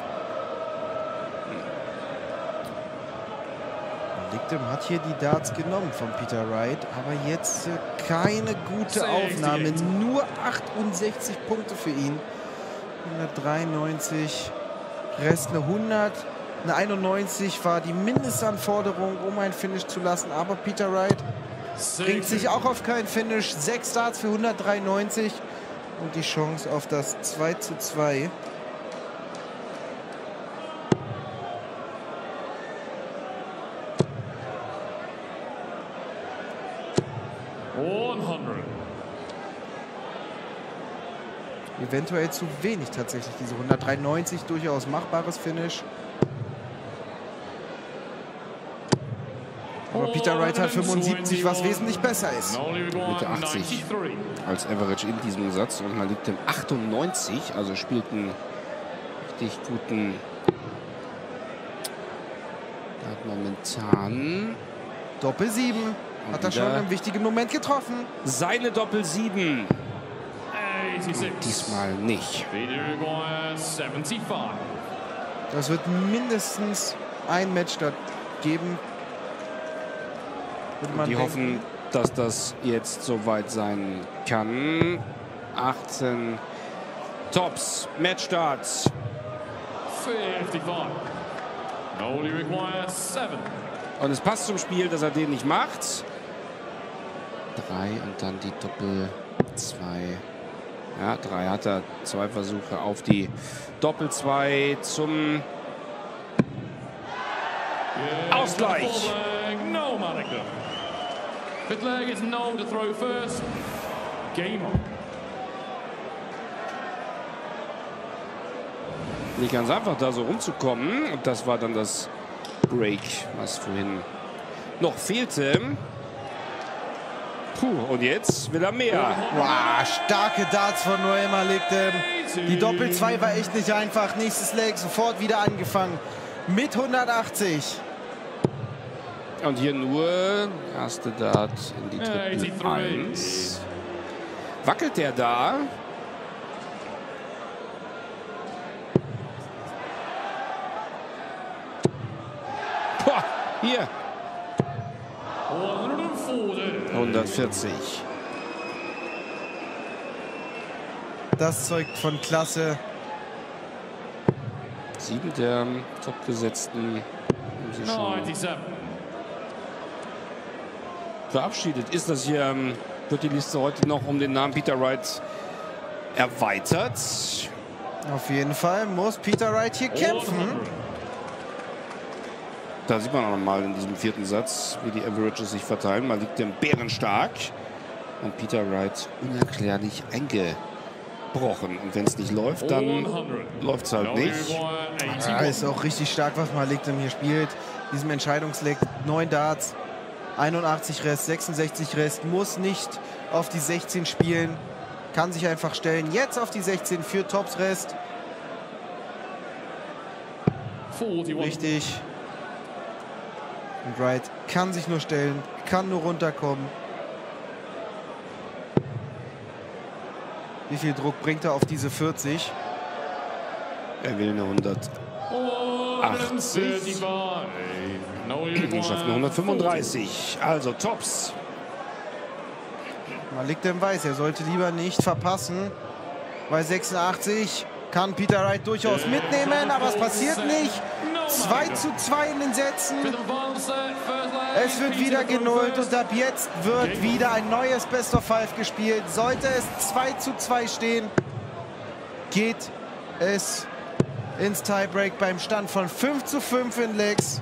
Malikdem hat hier die Darts genommen von Peter Wright, aber jetzt keine gute Aufnahme. Nur achtundsechzig Punkte für ihn. hundertdreiundneunzig, Rest eine hundert. Eine einundneunzig war die Mindestanforderung, um ein Finish zu lassen, aber Peter Wright bringt sich auch auf kein Finish. Sechs Starts für hundertdreiundneunzig und die Chance auf das zwei zu zwei. hundert. Eventuell zu wenig tatsächlich, diese hundertdreiundneunzig, durchaus machbares Finish. Aber Peter Wright hat fünfundsiebzig, was wesentlich besser ist. Mitte achtzig als Average in diesem Satz und Malikdem achtundneunzig, also spielt einen richtig guten Dart momentan. Doppel sieben. Hat er schon im wichtigen Moment getroffen. Seine Doppel sieben. eighty-six. Diesmal nicht. Peter requires seventy-five. Das wird mindestens ein Match dort geben. Würde man Die denken. hoffen, dass das jetzt soweit sein kann. achtzehn Tops, Matchstarts. fifty-five. Only requires seven. Und es passt zum Spiel, dass er den nicht macht. Drei und dann die Doppel zwei. Ja, drei hat er. Zwei Versuche auf die Doppel zwei zum Ausgleich. No Malikdem. Fifth leg is no to throw first. Game on. Nicht ganz einfach, da so rumzukommen. Und das war dann das Break, was vorhin noch fehlte. Puh, und jetzt will er mehr. Wow, starke Darts von Noel Malikdem. Die Doppel zwei war echt nicht einfach. Nächstes Leg sofort wieder angefangen mit hundertachtzig. Und hier nur erste Dart in die Triple eins. Wackelt der da? Boah, hier. hundertvierzig. Das zeugt von Klasse. Sieben der Topgesetzten haben sich schon ninety-seven. verabschiedet. Ist das hier ähm, wird die Liste heute noch um den Namen Peter Wright erweitert. Auf jeden Fall muss Peter Wright hier kämpfen. Da sieht man auch noch mal in diesem vierten Satz, wie die Averages sich verteilen. Man liegt im bärenstark und Peter Wright unerklärlich eingebrochen. Und wenn es nicht läuft, dann läuft es halt nicht. Ja, ist auch richtig stark, was Malik Dem hier spielt. Diesem Entscheidungsleck, neun Darts, einundachtzig Rest, sechsundsechzig Rest, muss nicht auf die sechzehn spielen. Kann sich einfach stellen. Jetzt auf die sechzehn für Tops Rest. Richtig. Und Wright kann sich nur stellen, kann nur runterkommen. Wie viel Druck bringt er auf diese vierzig? Er will eine hundertachtzig. Und schafft eine hundertfünfunddreißig. Also Tops. Malik Dem weiß, er sollte lieber nicht verpassen. Bei sechsundachtzig kann Peter Wright durchaus mitnehmen, aber es passiert nicht. zwei zu zwei in den Sätzen. Es wird wieder genullt und ab jetzt wird wieder ein neues Best of Five gespielt. Sollte es zwei zu zwei stehen, geht es ins Tiebreak beim Stand von fünf zu fünf in Legs.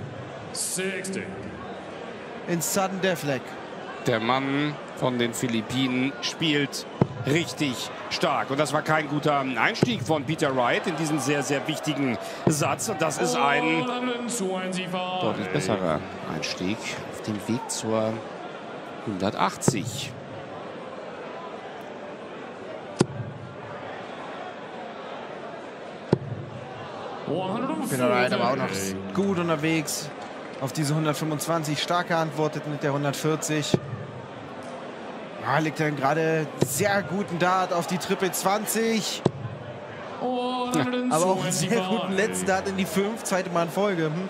Ins Sudden Deathleg. Der Mann von den Philippinen spielt richtig stark. Und das war kein guter Einstieg von Peter Wright in diesen sehr, sehr wichtigen Satz. Und das ist ein deutlich besserer Einstieg auf dem Weg zur hundertachtzig. Peter Wright aber auch noch gut unterwegs. Auf diese hundertfünfundzwanzig stark geantwortet mit der hundertvierzig. Ja, liegt dann gerade sehr guten Dart auf die Triple zwanzig. Ja, aber auch einen sehr guten letzten Dart in die fünf. Zweite Mal in Folge. Hm.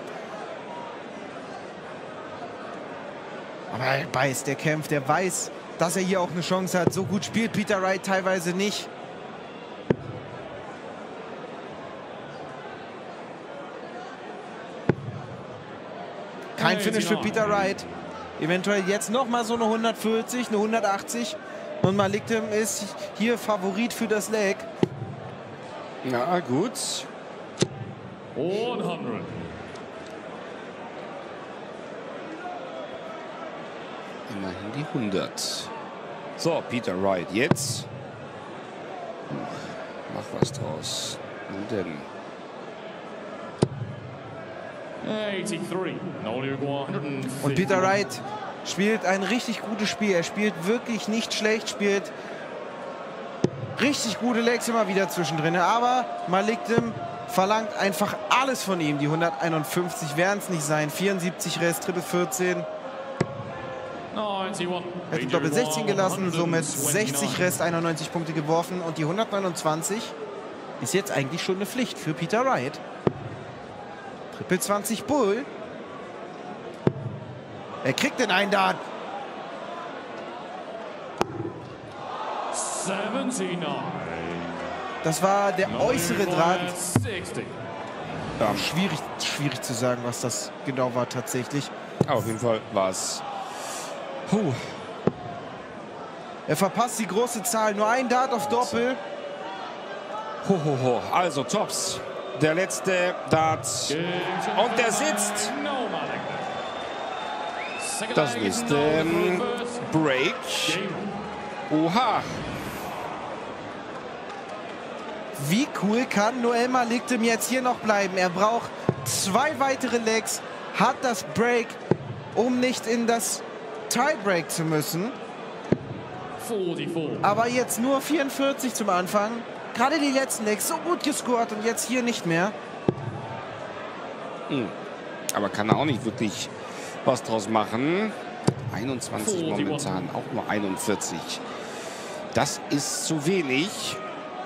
Aber er beißt, der kämpft, der weiß, dass er hier auch eine Chance hat. So gut spielt Peter Wright teilweise nicht. Kein Finish für Peter Wright. Eventuell jetzt noch mal so eine hundertvierzig, eine hundertachtzig. Und Malik Dem ist hier Favorit für das Leg. Ja, gut. hundert. Immerhin die hundert. So, Peter Wright, jetzt. Mach was draus. Und denn? Und Peter Wright spielt ein richtig gutes Spiel. Er spielt wirklich nicht schlecht, spielt richtig gute Legs immer wieder zwischendrin. Aber Malik Dem verlangt einfach alles von ihm. Die hunderteinundfünfzig werden es nicht sein. vierundsiebzig Rest, Triple vierzehn. Hätte Doppel sechzehn gelassen, somit sechzig Rest, einundneunzig Punkte geworfen. Und die hundertneunundzwanzig ist jetzt eigentlich schon eine Pflicht für Peter Wright. Triple zwanzig Bull. Er kriegt den einen Dart. Das war der äußere Draht. Ja, schwierig, schwierig zu sagen, was das genau war tatsächlich. Aber auf jeden Fall war es. Huh. Er verpasst die große Zahl. Nur ein Dart auf Doppel. Ho, ho, ho. Also Tops. Der letzte Dart. Und der sitzt. Das ist ähm, Break. Oha. Wie cool kann Noel Malik Dem jetzt hier noch bleiben? Er braucht zwei weitere Legs, hat das Break, um nicht in das Tiebreak zu müssen. Aber jetzt nur vierundvierzig zum Anfang. Gerade die letzten Legs so gut gescored und jetzt hier nicht mehr. Hm. Aber kann er auch nicht wirklich was draus machen. einundzwanzig momentan, auch nur einundvierzig. Das ist zu wenig.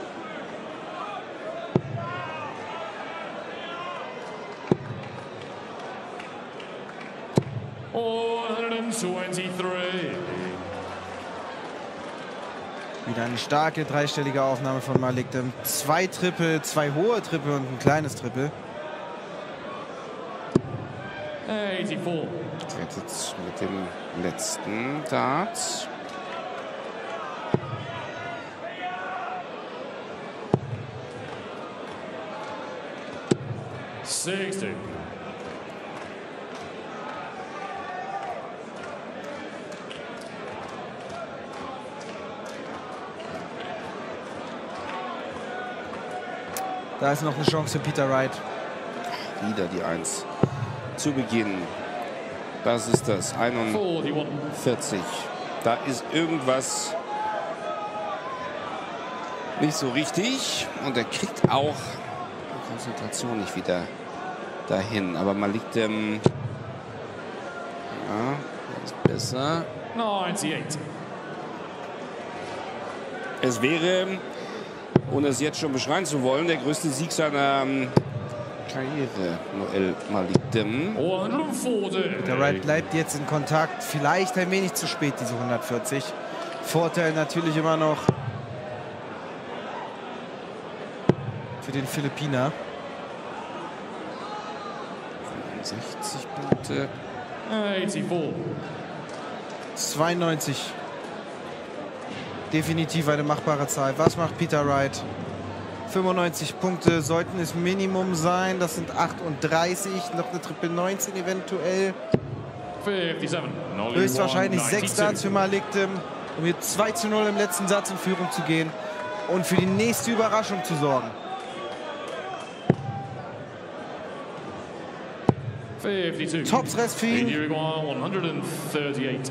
Wieder eine starke dreistellige Aufnahme von Malik Dem. Zwei Triple, zwei hohe Triple und ein kleines Triple. Jetzt mit dem letzten Dart. sixty. Da ist noch eine Chance für Peter Wright. Wieder die eins zu Beginn. Das ist das einundvierzig. Da ist irgendwas nicht so richtig. Und er kriegt auch die Konzentration nicht wieder dahin. Aber man liegt im... Ja, ist besser. ninety-eight. Es wäre, ohne es jetzt schon beschreien zu wollen, der größte Sieg seiner ähm, Karriere. Noel Malik-Dem. one forty. Der Wright bleibt jetzt in Kontakt. Vielleicht ein wenig zu spät, diese hundertvierzig. Vorteil natürlich immer noch für den Philippiner. fünfundsechzig Punkte. eighty-four. zweiundneunzig. Definitiv eine machbare Zahl. Was macht Peter Wright? fünfundneunzig Punkte sollten es Minimum sein. Das sind achtunddreißig. Noch eine Triple neunzehn eventuell. fifty-seven. Höchstwahrscheinlich sechs Darts für Malik-Dem, um hier zwei zu null im letzten Satz in Führung zu gehen und für die nächste Überraschung zu sorgen. fifty-two. Tops-Rest für ihn. one thirty-eight.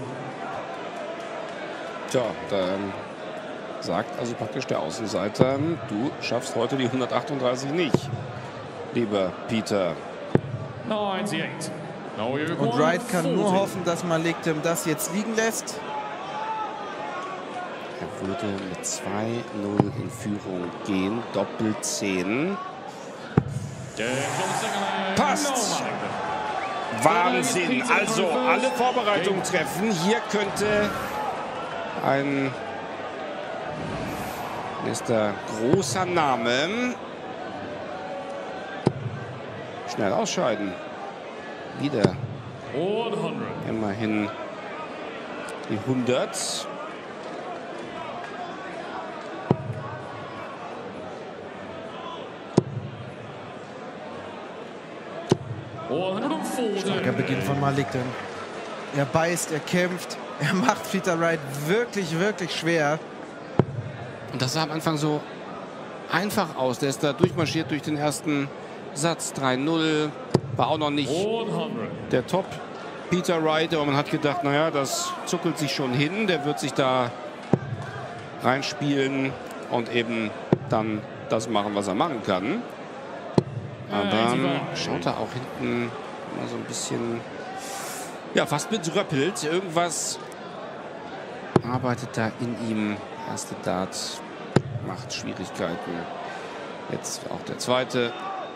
Tja, dann sagt also praktisch der Außenseiter, du schaffst heute die hundertachtunddreißig nicht, lieber Peter. ninety-eight. Und Wright kann nur hoffen, dass Malik-Dem das jetzt liegen lässt. Er würde mit zwei null in Führung gehen, doppelt zehn. Passt! Wahnsinn! Also alle Vorbereitungen treffen. Hier könnte ein nächster großer Name schnell ausscheiden. Wieder hundert. immerhin die hundert. Starker Beginn von Malik-Dem. Er beißt, er kämpft, er macht Peter Wright wirklich, wirklich schwer. Und das sah am Anfang so einfach aus. Der ist da durchmarschiert durch den ersten Satz. drei null. War auch noch nicht der Top Peter Wright. Aber man hat gedacht, naja, das zuckelt sich schon hin. Der wird sich da reinspielen und eben dann das machen, was er machen kann. Aber schaut er auch hinten immer so ein bisschen, ja, fast betröppelt. Irgendwas arbeitet da in ihm. Erste Dart macht Schwierigkeiten. Jetzt auch der zweite.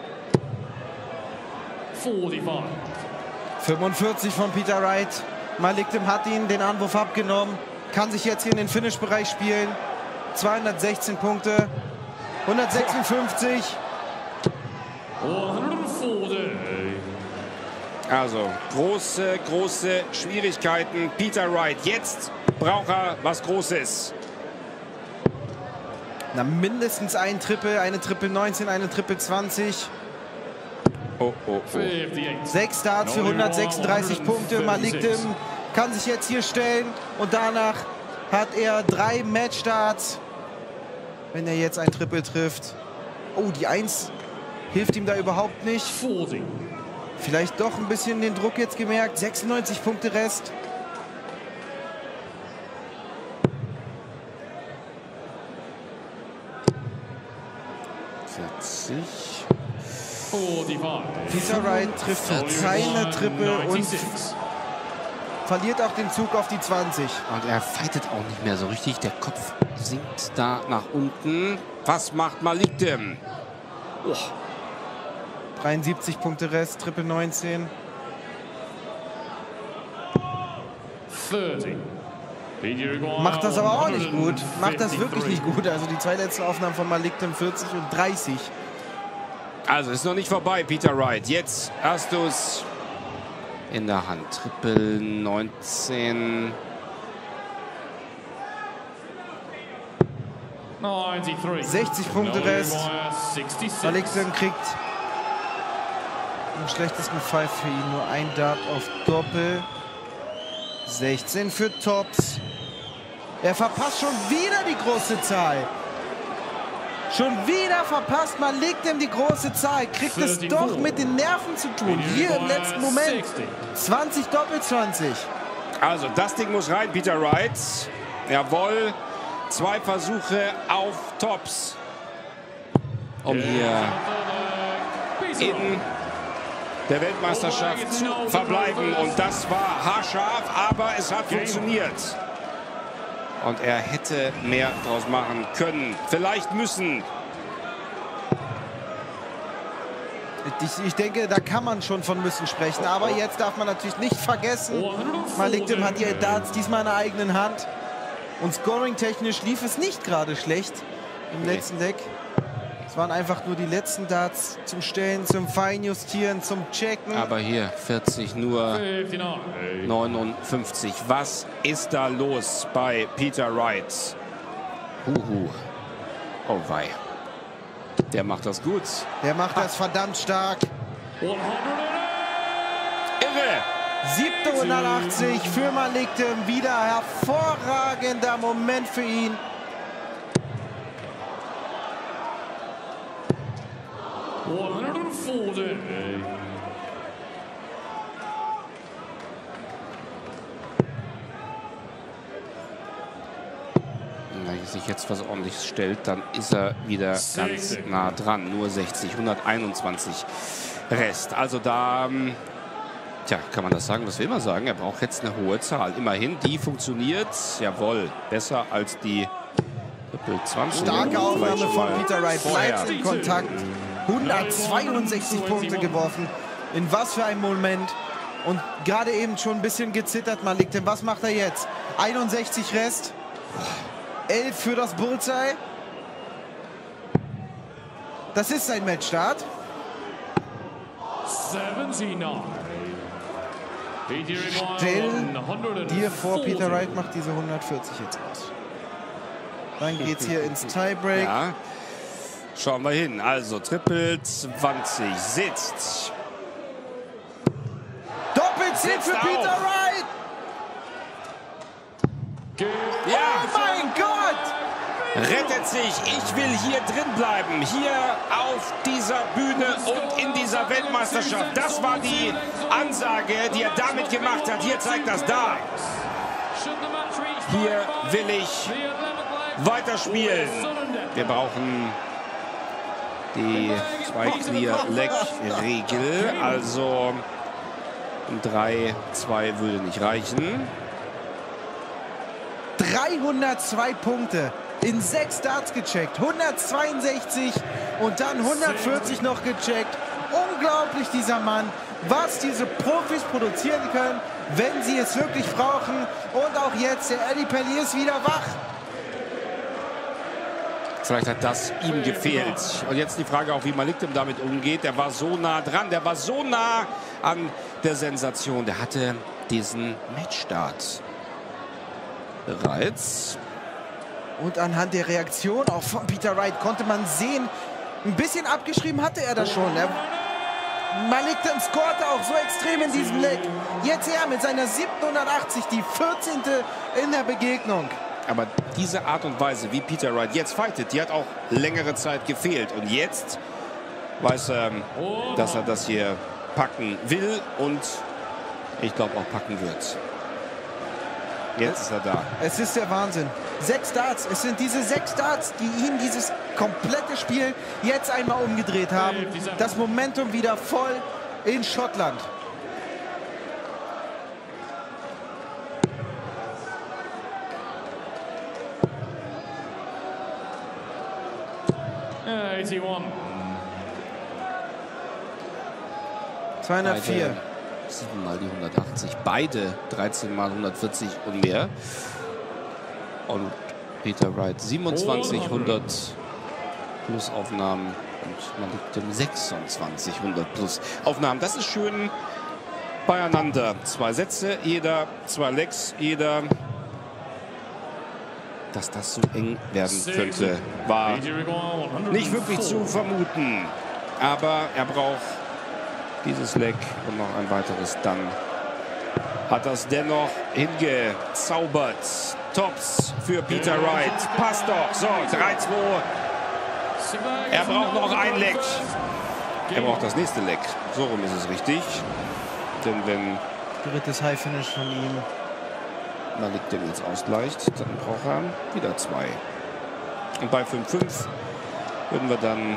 fünfundvierzig von Peter Wright. Malik-Dem hat ihn den Anwurf abgenommen. Kann sich jetzt hier in den Finish-Bereich spielen. zweihundertsechzehn Punkte. hundertsechsundfünfzig. Also große, große Schwierigkeiten. Peter Wright, jetzt braucht er was Großes. Na, mindestens ein Triple, eine Triple neunzehn, eine Triple zwanzig. Oh, oh, oh. Sechs Darts für hundertsechsunddreißig Punkte. Malik-Dem kann sich jetzt hier stellen und danach hat er drei Match-Darts. Wenn er jetzt ein Triple trifft. Oh, die eins hilft ihm da überhaupt nicht. Vielleicht doch ein bisschen den Druck jetzt gemerkt. sechsundneunzig Punkte Rest. vierzig. Peter Wright trifft keine Triple und verliert auch den Zug auf die zwanzig. Und er fightet auch nicht mehr so richtig. Der Kopf sinkt da nach unten. Was macht Malik-Dem? Oh. dreiundsiebzig Punkte Rest, Triple neunzehn. Macht das aber auch nicht gut. Macht das wirklich nicht gut. Also die zwei letzten Aufnahmen von Malik-Dem vierzig und dreißig. Also ist noch nicht vorbei, Peter Wright. Jetzt hast du es in der Hand. Triple neunzehn. sechzig Punkte Rest. Malik-Dem kriegt Im schlechtesten Fall für ihn nur ein Dart auf Doppel. sechzehn für Tops. Er verpasst schon wieder die große Zahl. Schon wieder verpasst man, legt ihm die große Zahl. Kriegt es doch mit den Nerven zu tun. Hier im letzten Moment. zwanzig Doppel zwanzig. Also das Ding muss rein, Peter Wright. Jawohl. Zwei Versuche auf Tops. Um hier in der Weltmeisterschaft zu verbleiben. Und das war haarscharf, aber es hat funktioniert. Und er hätte mehr draus machen können. Vielleicht müssen. Ich, ich denke, da kann man schon von müssen sprechen. Aber jetzt darf man natürlich nicht vergessen, Malik Tim hat die Darts diesmal in der eigenen Hand. Und scoring-technisch lief es nicht gerade schlecht im nee. letzten Deck. Es waren einfach nur die letzten Darts zum Stellen, zum Feinjustieren, zum Checken. Aber hier vierzig, nur neunundfünfzig. Was ist da los bei Peter Wright? Huhu. Oh wei. Der macht das gut. Der macht das verdammt stark. Irre. siebenhundertachtzig für Malik Tim. Wieder hervorragender Moment für ihn. hundertvierzig. Wenn er sich jetzt was Ordentliches stellt, dann ist er wieder ganz nah dran. Nur sechzig, hunderteinundzwanzig Rest. Also da, tja, kann man das sagen, was wir immer sagen. Er braucht jetzt eine hohe Zahl. Immerhin, die funktioniert. Jawohl, besser als die zwanzig. Starke Aufnahme von Peter Wright. Bleibt in Kontakt. hundertzweiundsechzig Punkte geworfen. In was für einem Moment. Und gerade eben schon ein bisschen gezittert, Malik Tim. Was macht er jetzt? einundsechzig Rest. elf für das Bullseye. Das ist sein Matchstart. Stell dir vor, Peter Wright macht diese hundertvierzig jetzt aus. Dann geht's hier ins Tiebreak. Ja. Schauen wir hin. Also Triple zwanzig sitzt. Doppelzehn für Peter Wright. Ja. Oh mein Gott. Rettet sich. Ich will hier drin bleiben. Hier auf dieser Bühne und in dieser Weltmeisterschaft. Das war die Ansage, die er damit gemacht hat. Hier zeigt das da. Hier will ich weiterspielen. Wir brauchen die Zwei-Clear-Leg-Regel. Also drei zwei würde nicht reichen. dreihundertzwei Punkte. In sechs Darts gecheckt. hundertzweiundsechzig und dann hundertvierzig noch gecheckt. Unglaublich, dieser Mann. Was diese Profis produzieren können, wenn sie es wirklich brauchen. Und auch jetzt, der Eddie Pelly ist wieder wach. Vielleicht hat das ihm gefehlt. Und jetzt die Frage auch, wie Malik Tim damit umgeht. Der war so nah dran, der war so nah an der Sensation. Der hatte diesen Matchstart bereits. Und anhand der Reaktion auch von Peter Wright konnte man sehen, ein bisschen abgeschrieben hatte er das schon. Er, Malik Tim scorte auch so extrem in diesem Leg. Jetzt er mit seiner siebenhundertachtzig, die vierzehnte in der Begegnung. Aber diese Art und Weise, wie Peter Wright jetzt fightet, die hat auch längere Zeit gefehlt. Und jetzt weiß er, dass er das hier packen will und ich glaube auch packen wird. Jetzt ist er da. Es ist der Wahnsinn. Sechs Darts. Es sind diese sechs Darts, die ihn dieses komplette Spiel jetzt einmal umgedreht haben. Das Momentum wieder voll in Schottland. zweihundertvier. sieben mal die hundertachtzig. Beide dreizehn mal hundertvierzig und mehr. Und Peter Wright siebenundzwanzig, hundert plus Aufnahmen. Und Malik Tim sechsundzwanzig, hundert plus Aufnahmen. Das ist schön beieinander. Zwei Sätze, jeder, zwei Legs, jeder. Dass das so eng werden könnte, war nicht wirklich zu vermuten. Aber er braucht dieses Leg und noch ein weiteres. Dann hat das dennoch hingezaubert. Tops für Peter Wright. Passt doch. So, drei zwei. Er braucht noch ein Leg. Er braucht das nächste Leg. So rum ist es richtig. Denn wenn Drittes High-Finish von ihm. Malik den jetzt ausgleicht, dann braucht er wieder zwei. Und bei fünf fünf würden wir dann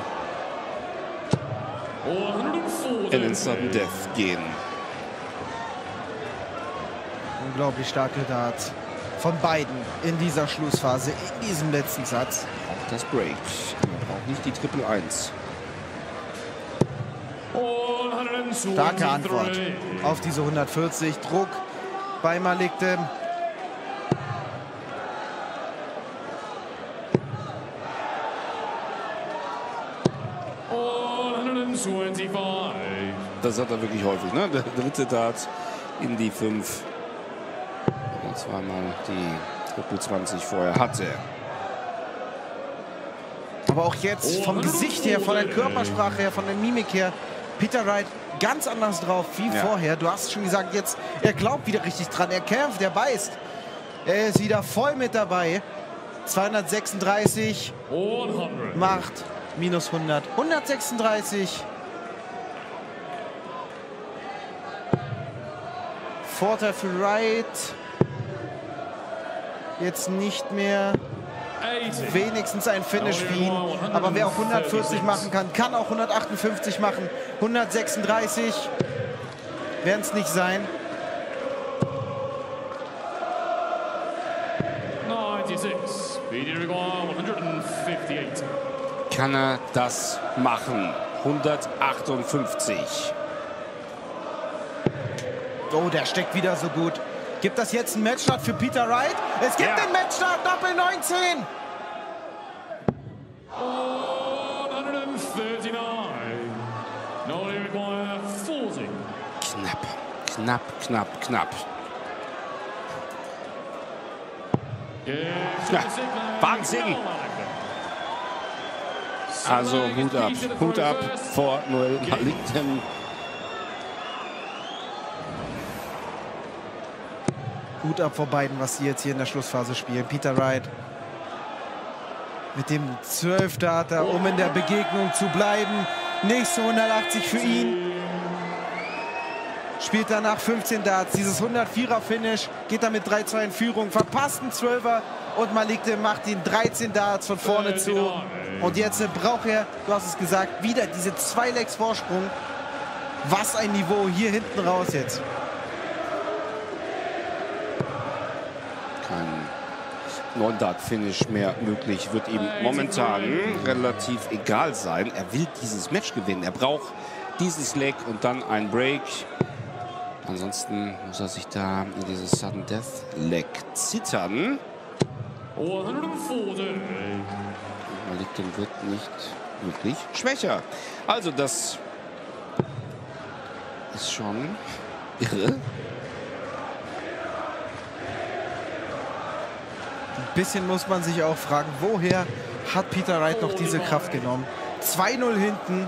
in den Sudden Death gehen. Unglaublich starke Darts von beiden in dieser Schlussphase, in diesem letzten Satz. Auch das Break. Man braucht nicht die Triple eins. Starke Antwort auf diese hundertvierzig. Druck bei Malik Dem. Das hat er wirklich häufig, ne? Der dritte Dart in die fünf. Und zweimal die Triple zwanzig vorher hatte. Aber auch jetzt vom Gesicht her, von der Körpersprache her, von der Mimik her, Peter Wright ganz anders drauf wie Ja. vorher. Du hast schon gesagt, jetzt, er glaubt wieder richtig dran. Er kämpft, er beißt. Er ist wieder voll mit dabei. zweihundertsechsunddreißig macht minus hundert. hundertsechsunddreißig. Vorteil für Wright. Jetzt nicht mehr. Wenigstens ein Finish für ihn. Aber wer auch hundertvierzig machen kann, kann auch hundertachtundfünfzig machen. hundertsechsunddreißig werden es nicht sein. Kann er das machen? hundertachtundfünfzig. Oh, der steckt wieder so gut. Gibt das jetzt einen Matchstart für Peter Wright? Es gibt Ja. den Matchstart, Doppel neunzehn. Knapp, knapp, knapp, knapp. Ja, Wahnsinn. Also Hut ab, Hut ab vor Noel Malik Dem. Hut ab vor beiden, was sie jetzt hier in der Schlussphase spielen. Peter Wright mit dem zwölf Darter, um in der Begegnung zu bleiben. Nächste hundertachtzig für ihn. Spielt danach fünfzehn Darts. Dieses hundertvierer Finish, geht damit drei zwei in Führung. Verpasst einen zwölfer und Malik Dem macht ihn dreizehn Darts von vorne zu. Und jetzt braucht er, du hast es gesagt, wieder diese zwei Legs Vorsprung. Was ein Niveau hier hinten raus jetzt. Kein neun Dart Finish mehr möglich, wird ihm momentan relativ egal sein. Er will dieses Match gewinnen. Er braucht dieses Leg und dann ein Break. Ansonsten muss er sich da in dieses Sudden Death Leg zittern. Malik Dem wird nicht wirklich schwächer. Also das ist schon irre. Ein bisschen muss man sich auch fragen, woher hat Peter Wright noch diese Kraft genommen? zwei null hinten.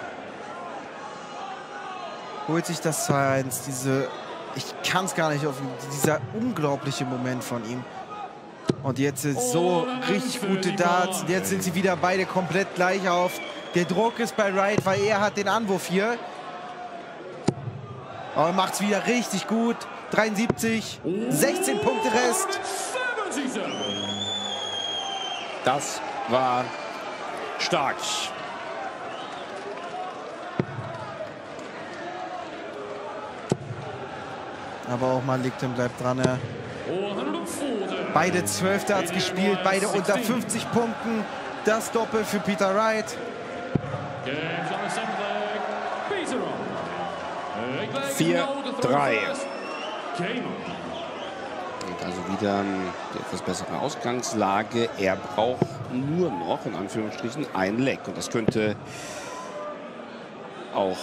Holt sich das zwei eins. Diese, ich kann es gar nicht auf dieser unglaubliche Moment von ihm. Und jetzt ist so richtig gute Darts. Jetzt sind sie wieder beide komplett gleich auf. Der Druck ist bei Wright, weil er hat den Anwurf hier. Aber er macht es wieder richtig gut. dreiundsiebzig, sechzehn Punkte Rest. Das war stark. Aber auch Malik Dem bleibt dran. Er. Beide zwölf Darts gespielt, beide unter fünfzig Punkten. Das Doppel für Peter Wright. vier drei. Und also wieder die etwas bessere Ausgangslage. Er braucht nur noch, in Anführungsstrichen, ein Leg. Und das könnte auch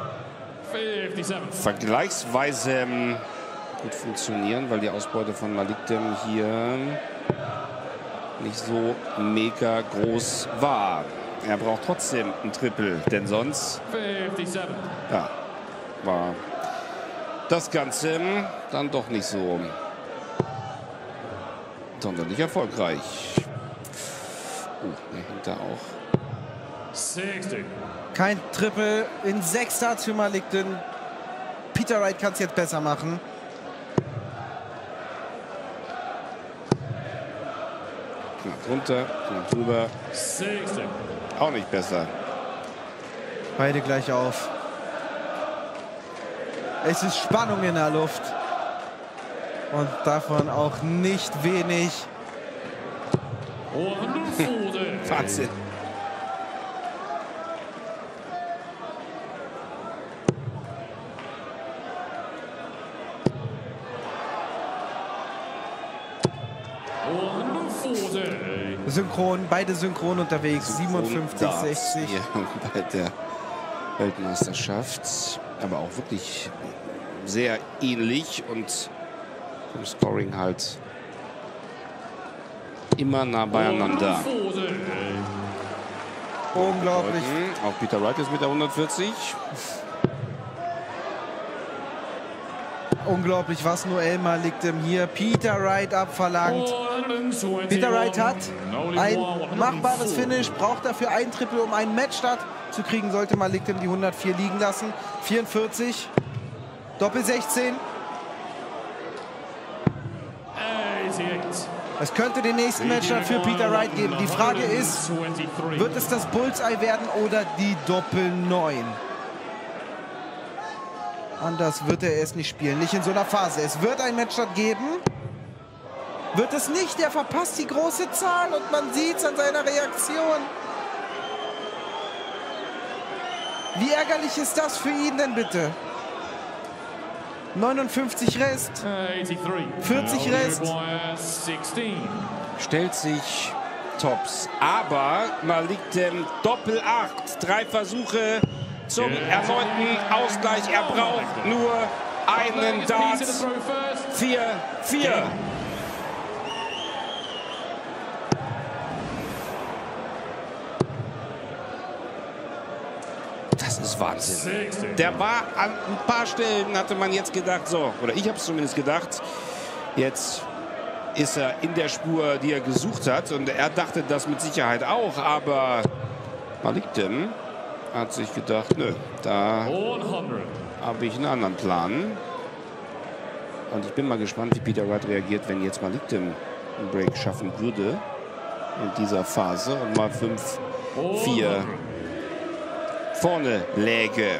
vergleichsweise gut funktionieren, weil die Ausbeute von Malik Dem hier nicht so mega groß war. Er braucht trotzdem ein Triple, denn sonst ja, war das Ganze dann doch nicht so sonderlich erfolgreich. Oh, der hängt da auch. sechzig. Kein Triple in sechs Starts für Malik Din. Peter Wright kann es jetzt besser machen. Knapp runter, knapp drüber. sechzig. Auch nicht besser. Beide gleich auf. Es ist Spannung in der Luft. Und davon auch nicht wenig. hundertvierzig. Wahnsinn. hundertvierzig. Synchron, beide synchron unterwegs. siebenundfünfzig, sechzig. Hier bei der Weltmeisterschaft. Aber auch wirklich sehr ähnlich und vom Scoring halt immer nah beieinander. hundertvierzig. Unglaublich. Auch Peter Wright ist mit der hundertvierzig. Unglaublich, was Noel Malik Din hier Peter Wright abverlangt. Peter Wright hat ein machbares Finish, braucht dafür ein Triple, um einen Matchstart zu kriegen, sollte Malik Din die hundertvier liegen lassen. vierundvierzig, Doppel sechzehn. Es könnte den nächsten Matchstart für Peter Wright geben. Die Frage ist, wird es das Bullseye werden oder die Doppel neun? Anders wird er es nicht spielen, nicht in so einer Phase. Es wird ein Matchstart geben. Wird es nicht, er verpasst die große Zahl und man sieht es an seiner Reaktion. Wie ärgerlich ist das für ihn denn bitte? neunundfünfzig Rest, vierzig Rest. Stellt sich tops. Aber Malik Din Doppel acht. Drei Versuche zum erneuten Ausgleich. Er braucht nur einen Dart. vier vier. Das ist Wahnsinn. Der war an ein paar Stellen, hatte man jetzt gedacht, so, oder ich habe es zumindest gedacht, jetzt ist er in der Spur, die er gesucht hat. Und er dachte das mit Sicherheit auch, aber Malik Din hat sich gedacht, nö, da habe ich einen anderen Plan. Und ich bin mal gespannt, wie Peter Wright reagiert, wenn jetzt Malik Din einen Break schaffen würde in dieser Phase und mal fünf vier vorne läge.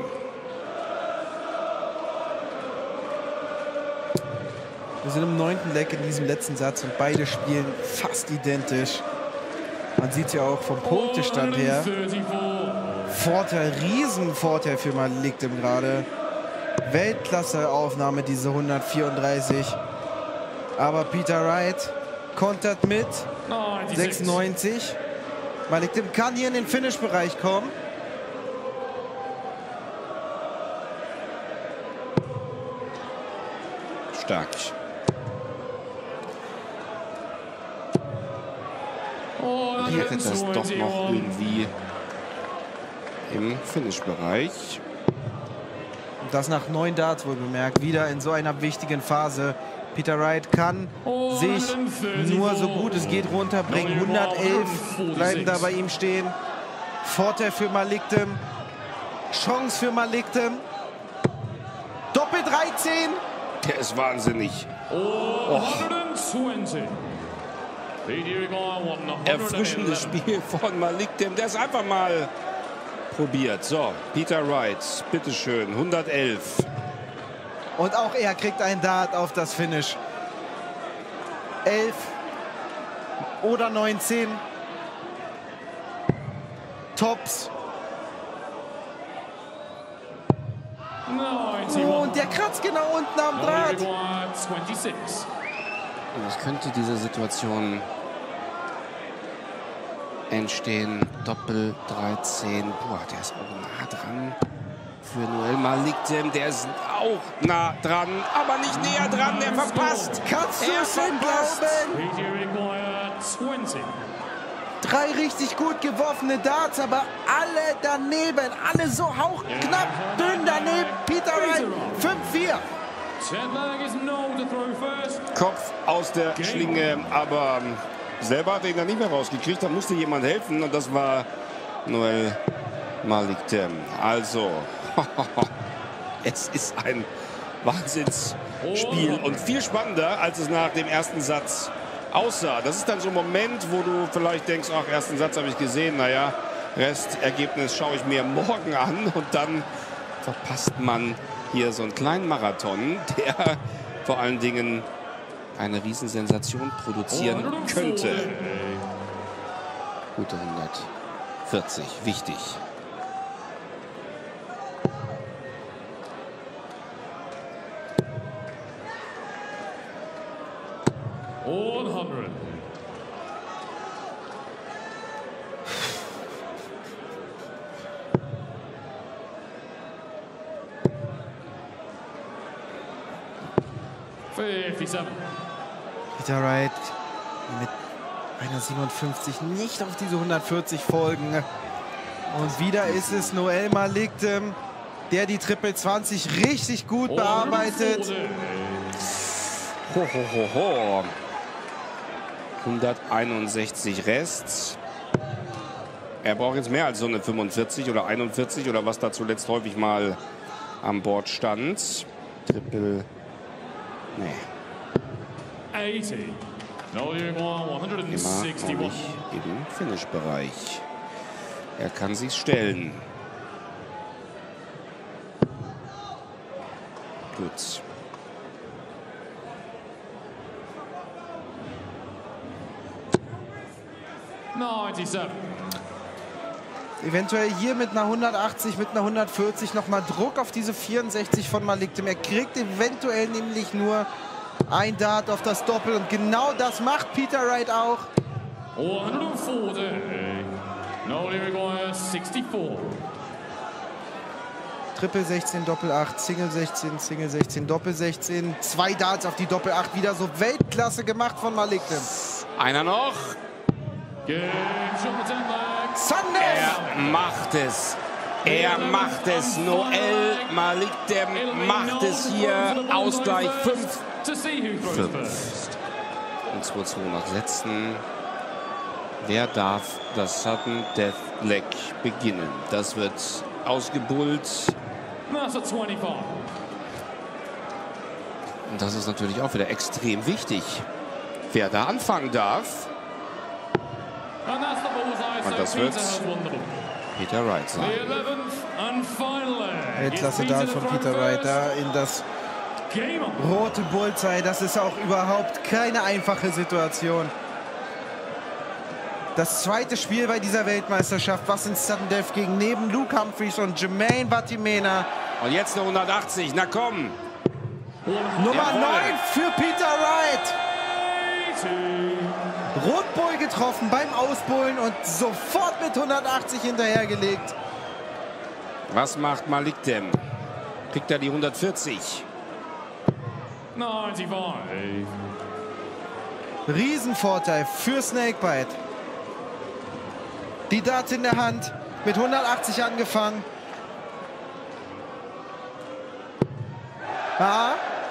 Wir sind im neunten Leck in diesem letzten Satz und beide spielen fast identisch. Man sieht ja auch vom Punktestand her. Vorteil, Riesenvorteil für Malik Din gerade. Weltklasse-Aufnahme, diese hundertvierunddreißig. Aber Peter Wright kontert mit sechsundneunzig. Malik Din kann hier in den Finish-Bereich kommen. Stark. Ich hätte das doch noch irgendwie im Finish-Bereich. Das nach neun Darts wohl bemerkt. Wieder in so einer wichtigen Phase. Peter Wright kann sich nur so gut es geht runterbringen. hundertelf bleiben da bei ihm stehen. Vorteil für Malik Din. Chance für Malik Din. Doppel dreizehn. Der ist wahnsinnig. Oh. Erfrischendes Spiel von Malik Din. Der ist einfach mal probiert. So, Peter Wright, bitteschön, hundertelf. Und auch er kriegt ein Dart auf das Finish. elf oder neunzehn. Tops. Oh, und der kratzt genau unten am Draht. Und es könnte diese Situation entstehen. Doppel dreizehn. Boah, der ist auch nah dran. Für Noel Malik Din, der ist auch nah dran, aber nicht näher dran. Der verpasst. Kannst du er es denn glauben? Drei richtig gut geworfene Darts, aber alle daneben. Alle so hauchknapp, dünn daneben. Peter Wright, fünf vier. Kopf aus der Schlinge, aber selber hat er ihn dann nicht mehr rausgekriegt. Da musste jemand helfen und das war Noel Malikdem. Also, es ist ein Wahnsinnsspiel und viel spannender, als es nach dem ersten Satz aussah. Das ist dann so ein Moment, wo du vielleicht denkst, ach, ersten Satz habe ich gesehen, naja, Restergebnis schaue ich mir morgen an und dann verpasst man hier so einen kleinen Marathon, der vor allen Dingen eine Riesensensation produzieren könnte. Gute hundertvierzig, wichtig. hundert. fünfundfünfzig. Peter Wright mit einer siebenundfünfzig nicht auf diese hundertvierzig folgen. Und wieder ist es Noel Malikdem, der die Triple zwanzig richtig gut bearbeitet. Ho, ho, ho, ho. hunderteinundsechzig Rest. Er braucht jetzt mehr als so eine fünfundvierzig oder einundvierzig oder was da zuletzt häufig mal an Bord stand. Triple. Nee. achtzig. Immer eigentlich im Finish-Bereich. Er kann sich stellen. Gut. neunundneunzig. Eventuell hier mit einer hundertachtzig, mit einer hundertvierzig nochmal Druck auf diese vierundsechzig von Malikdem. Er kriegt eventuell nämlich nur ein Dart auf das Doppel und genau das macht Peter Wright auch. hundertvierzig. No requires sixty-four. Triple sechzehn, Doppel acht, Single sechzehn, Single sechzehn, Doppel sechzehn. Zwei Darts auf die Doppel acht. Wieder so Weltklasse gemacht von Malikdem. Einer noch. Sanders. Er macht es. Er macht es. Noel Malikdem macht es hier. Ausgleich fünf. fünf. Und zwei zwei noch setzen. Wer darf das Sudden Death Leg beginnen? Das wird ausgebullt. Und das ist natürlich auch wieder extrem wichtig. Wer da anfangen darf. Und das wird Peter Wright sein. Weltklasse Dart von Peter Wright da in das rote Bullseye. Das ist auch überhaupt keine einfache Situation. Das zweite Spiel bei dieser Weltmeisterschaft, was in Sudden Death gegen neben Luke Humphries und Jermaine Batimena. Und jetzt eine hundertachtzig, na komm. Nummer neun für Peter Wright. Rotbull getroffen beim Ausbullen und sofort mit hundertachtzig hinterhergelegt. Was macht Malikdem? Kriegt er die hundertvierzig? neunundneunzig. Riesenvorteil für Snakebite. Die Darts in der Hand, mit hundertachtzig angefangen. Ja.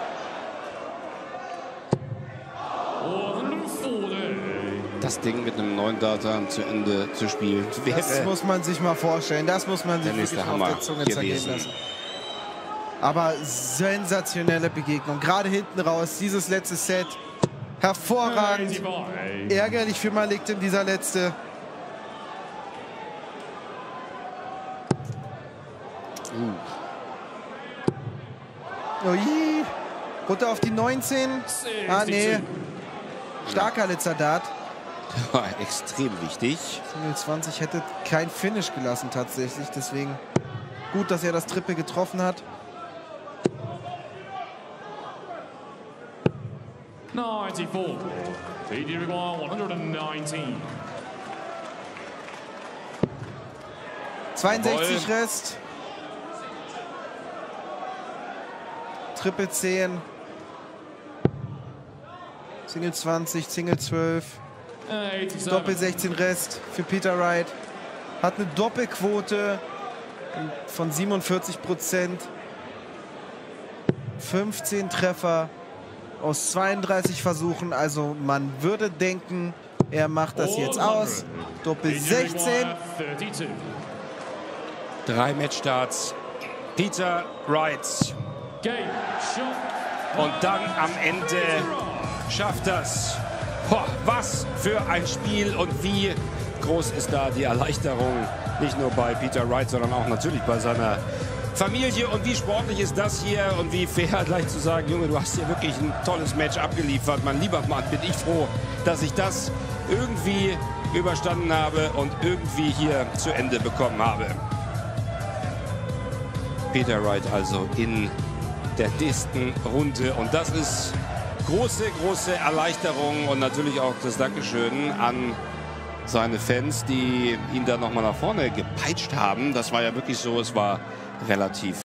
Das Ding mit einem neuen Data zu Ende zu spielen. Das muss man sich mal vorstellen. Das muss man sich Dann ist wirklich der auf Hammer der Zunge zergehen gewesen. lassen. Aber sensationelle Begegnung. Gerade hinten raus, dieses letzte Set. Hervorragend. Ärgerlich für Malikdem, dieser letzte. Uh. Ui. Runter auf die neunzehn. Ah, nee. Starker letzter Dart. Ja, extrem wichtig. Single zwanzig hätte kein Finish gelassen tatsächlich. Deswegen gut, dass er das Triple getroffen hat. ninety-four. P D require one hundred nineteen. zweiundsechzig Rest. Triple zehn. Single zwanzig, Single zwölf. Doppel sechzehn Rest für Peter Wright. Hat eine Doppelquote von siebenundvierzig Prozent. fünfzehn Treffer aus zweiunddreißig Versuchen. Also man würde denken, er macht das jetzt aus. Doppel sechzehn. Drei Matchstarts. Peter Wright. Und dann am Ende schafft das. Boah, was für ein Spiel und wie groß ist da die Erleichterung. Nicht nur bei Peter Wright, sondern auch natürlich bei seiner Familie. Und wie sportlich ist das hier und wie fair gleich zu sagen, Junge, du hast hier wirklich ein tolles Match abgeliefert. Mein lieber Mann, bin ich froh, dass ich das irgendwie überstanden habe und irgendwie hier zu Ende bekommen habe. Peter Wright also in der nächsten Runde. Und das ist große, große Erleichterung und natürlich auch das Dankeschön an seine Fans, die ihn da nochmal nach vorne gepeitscht haben. Das war ja wirklich so, es war relativ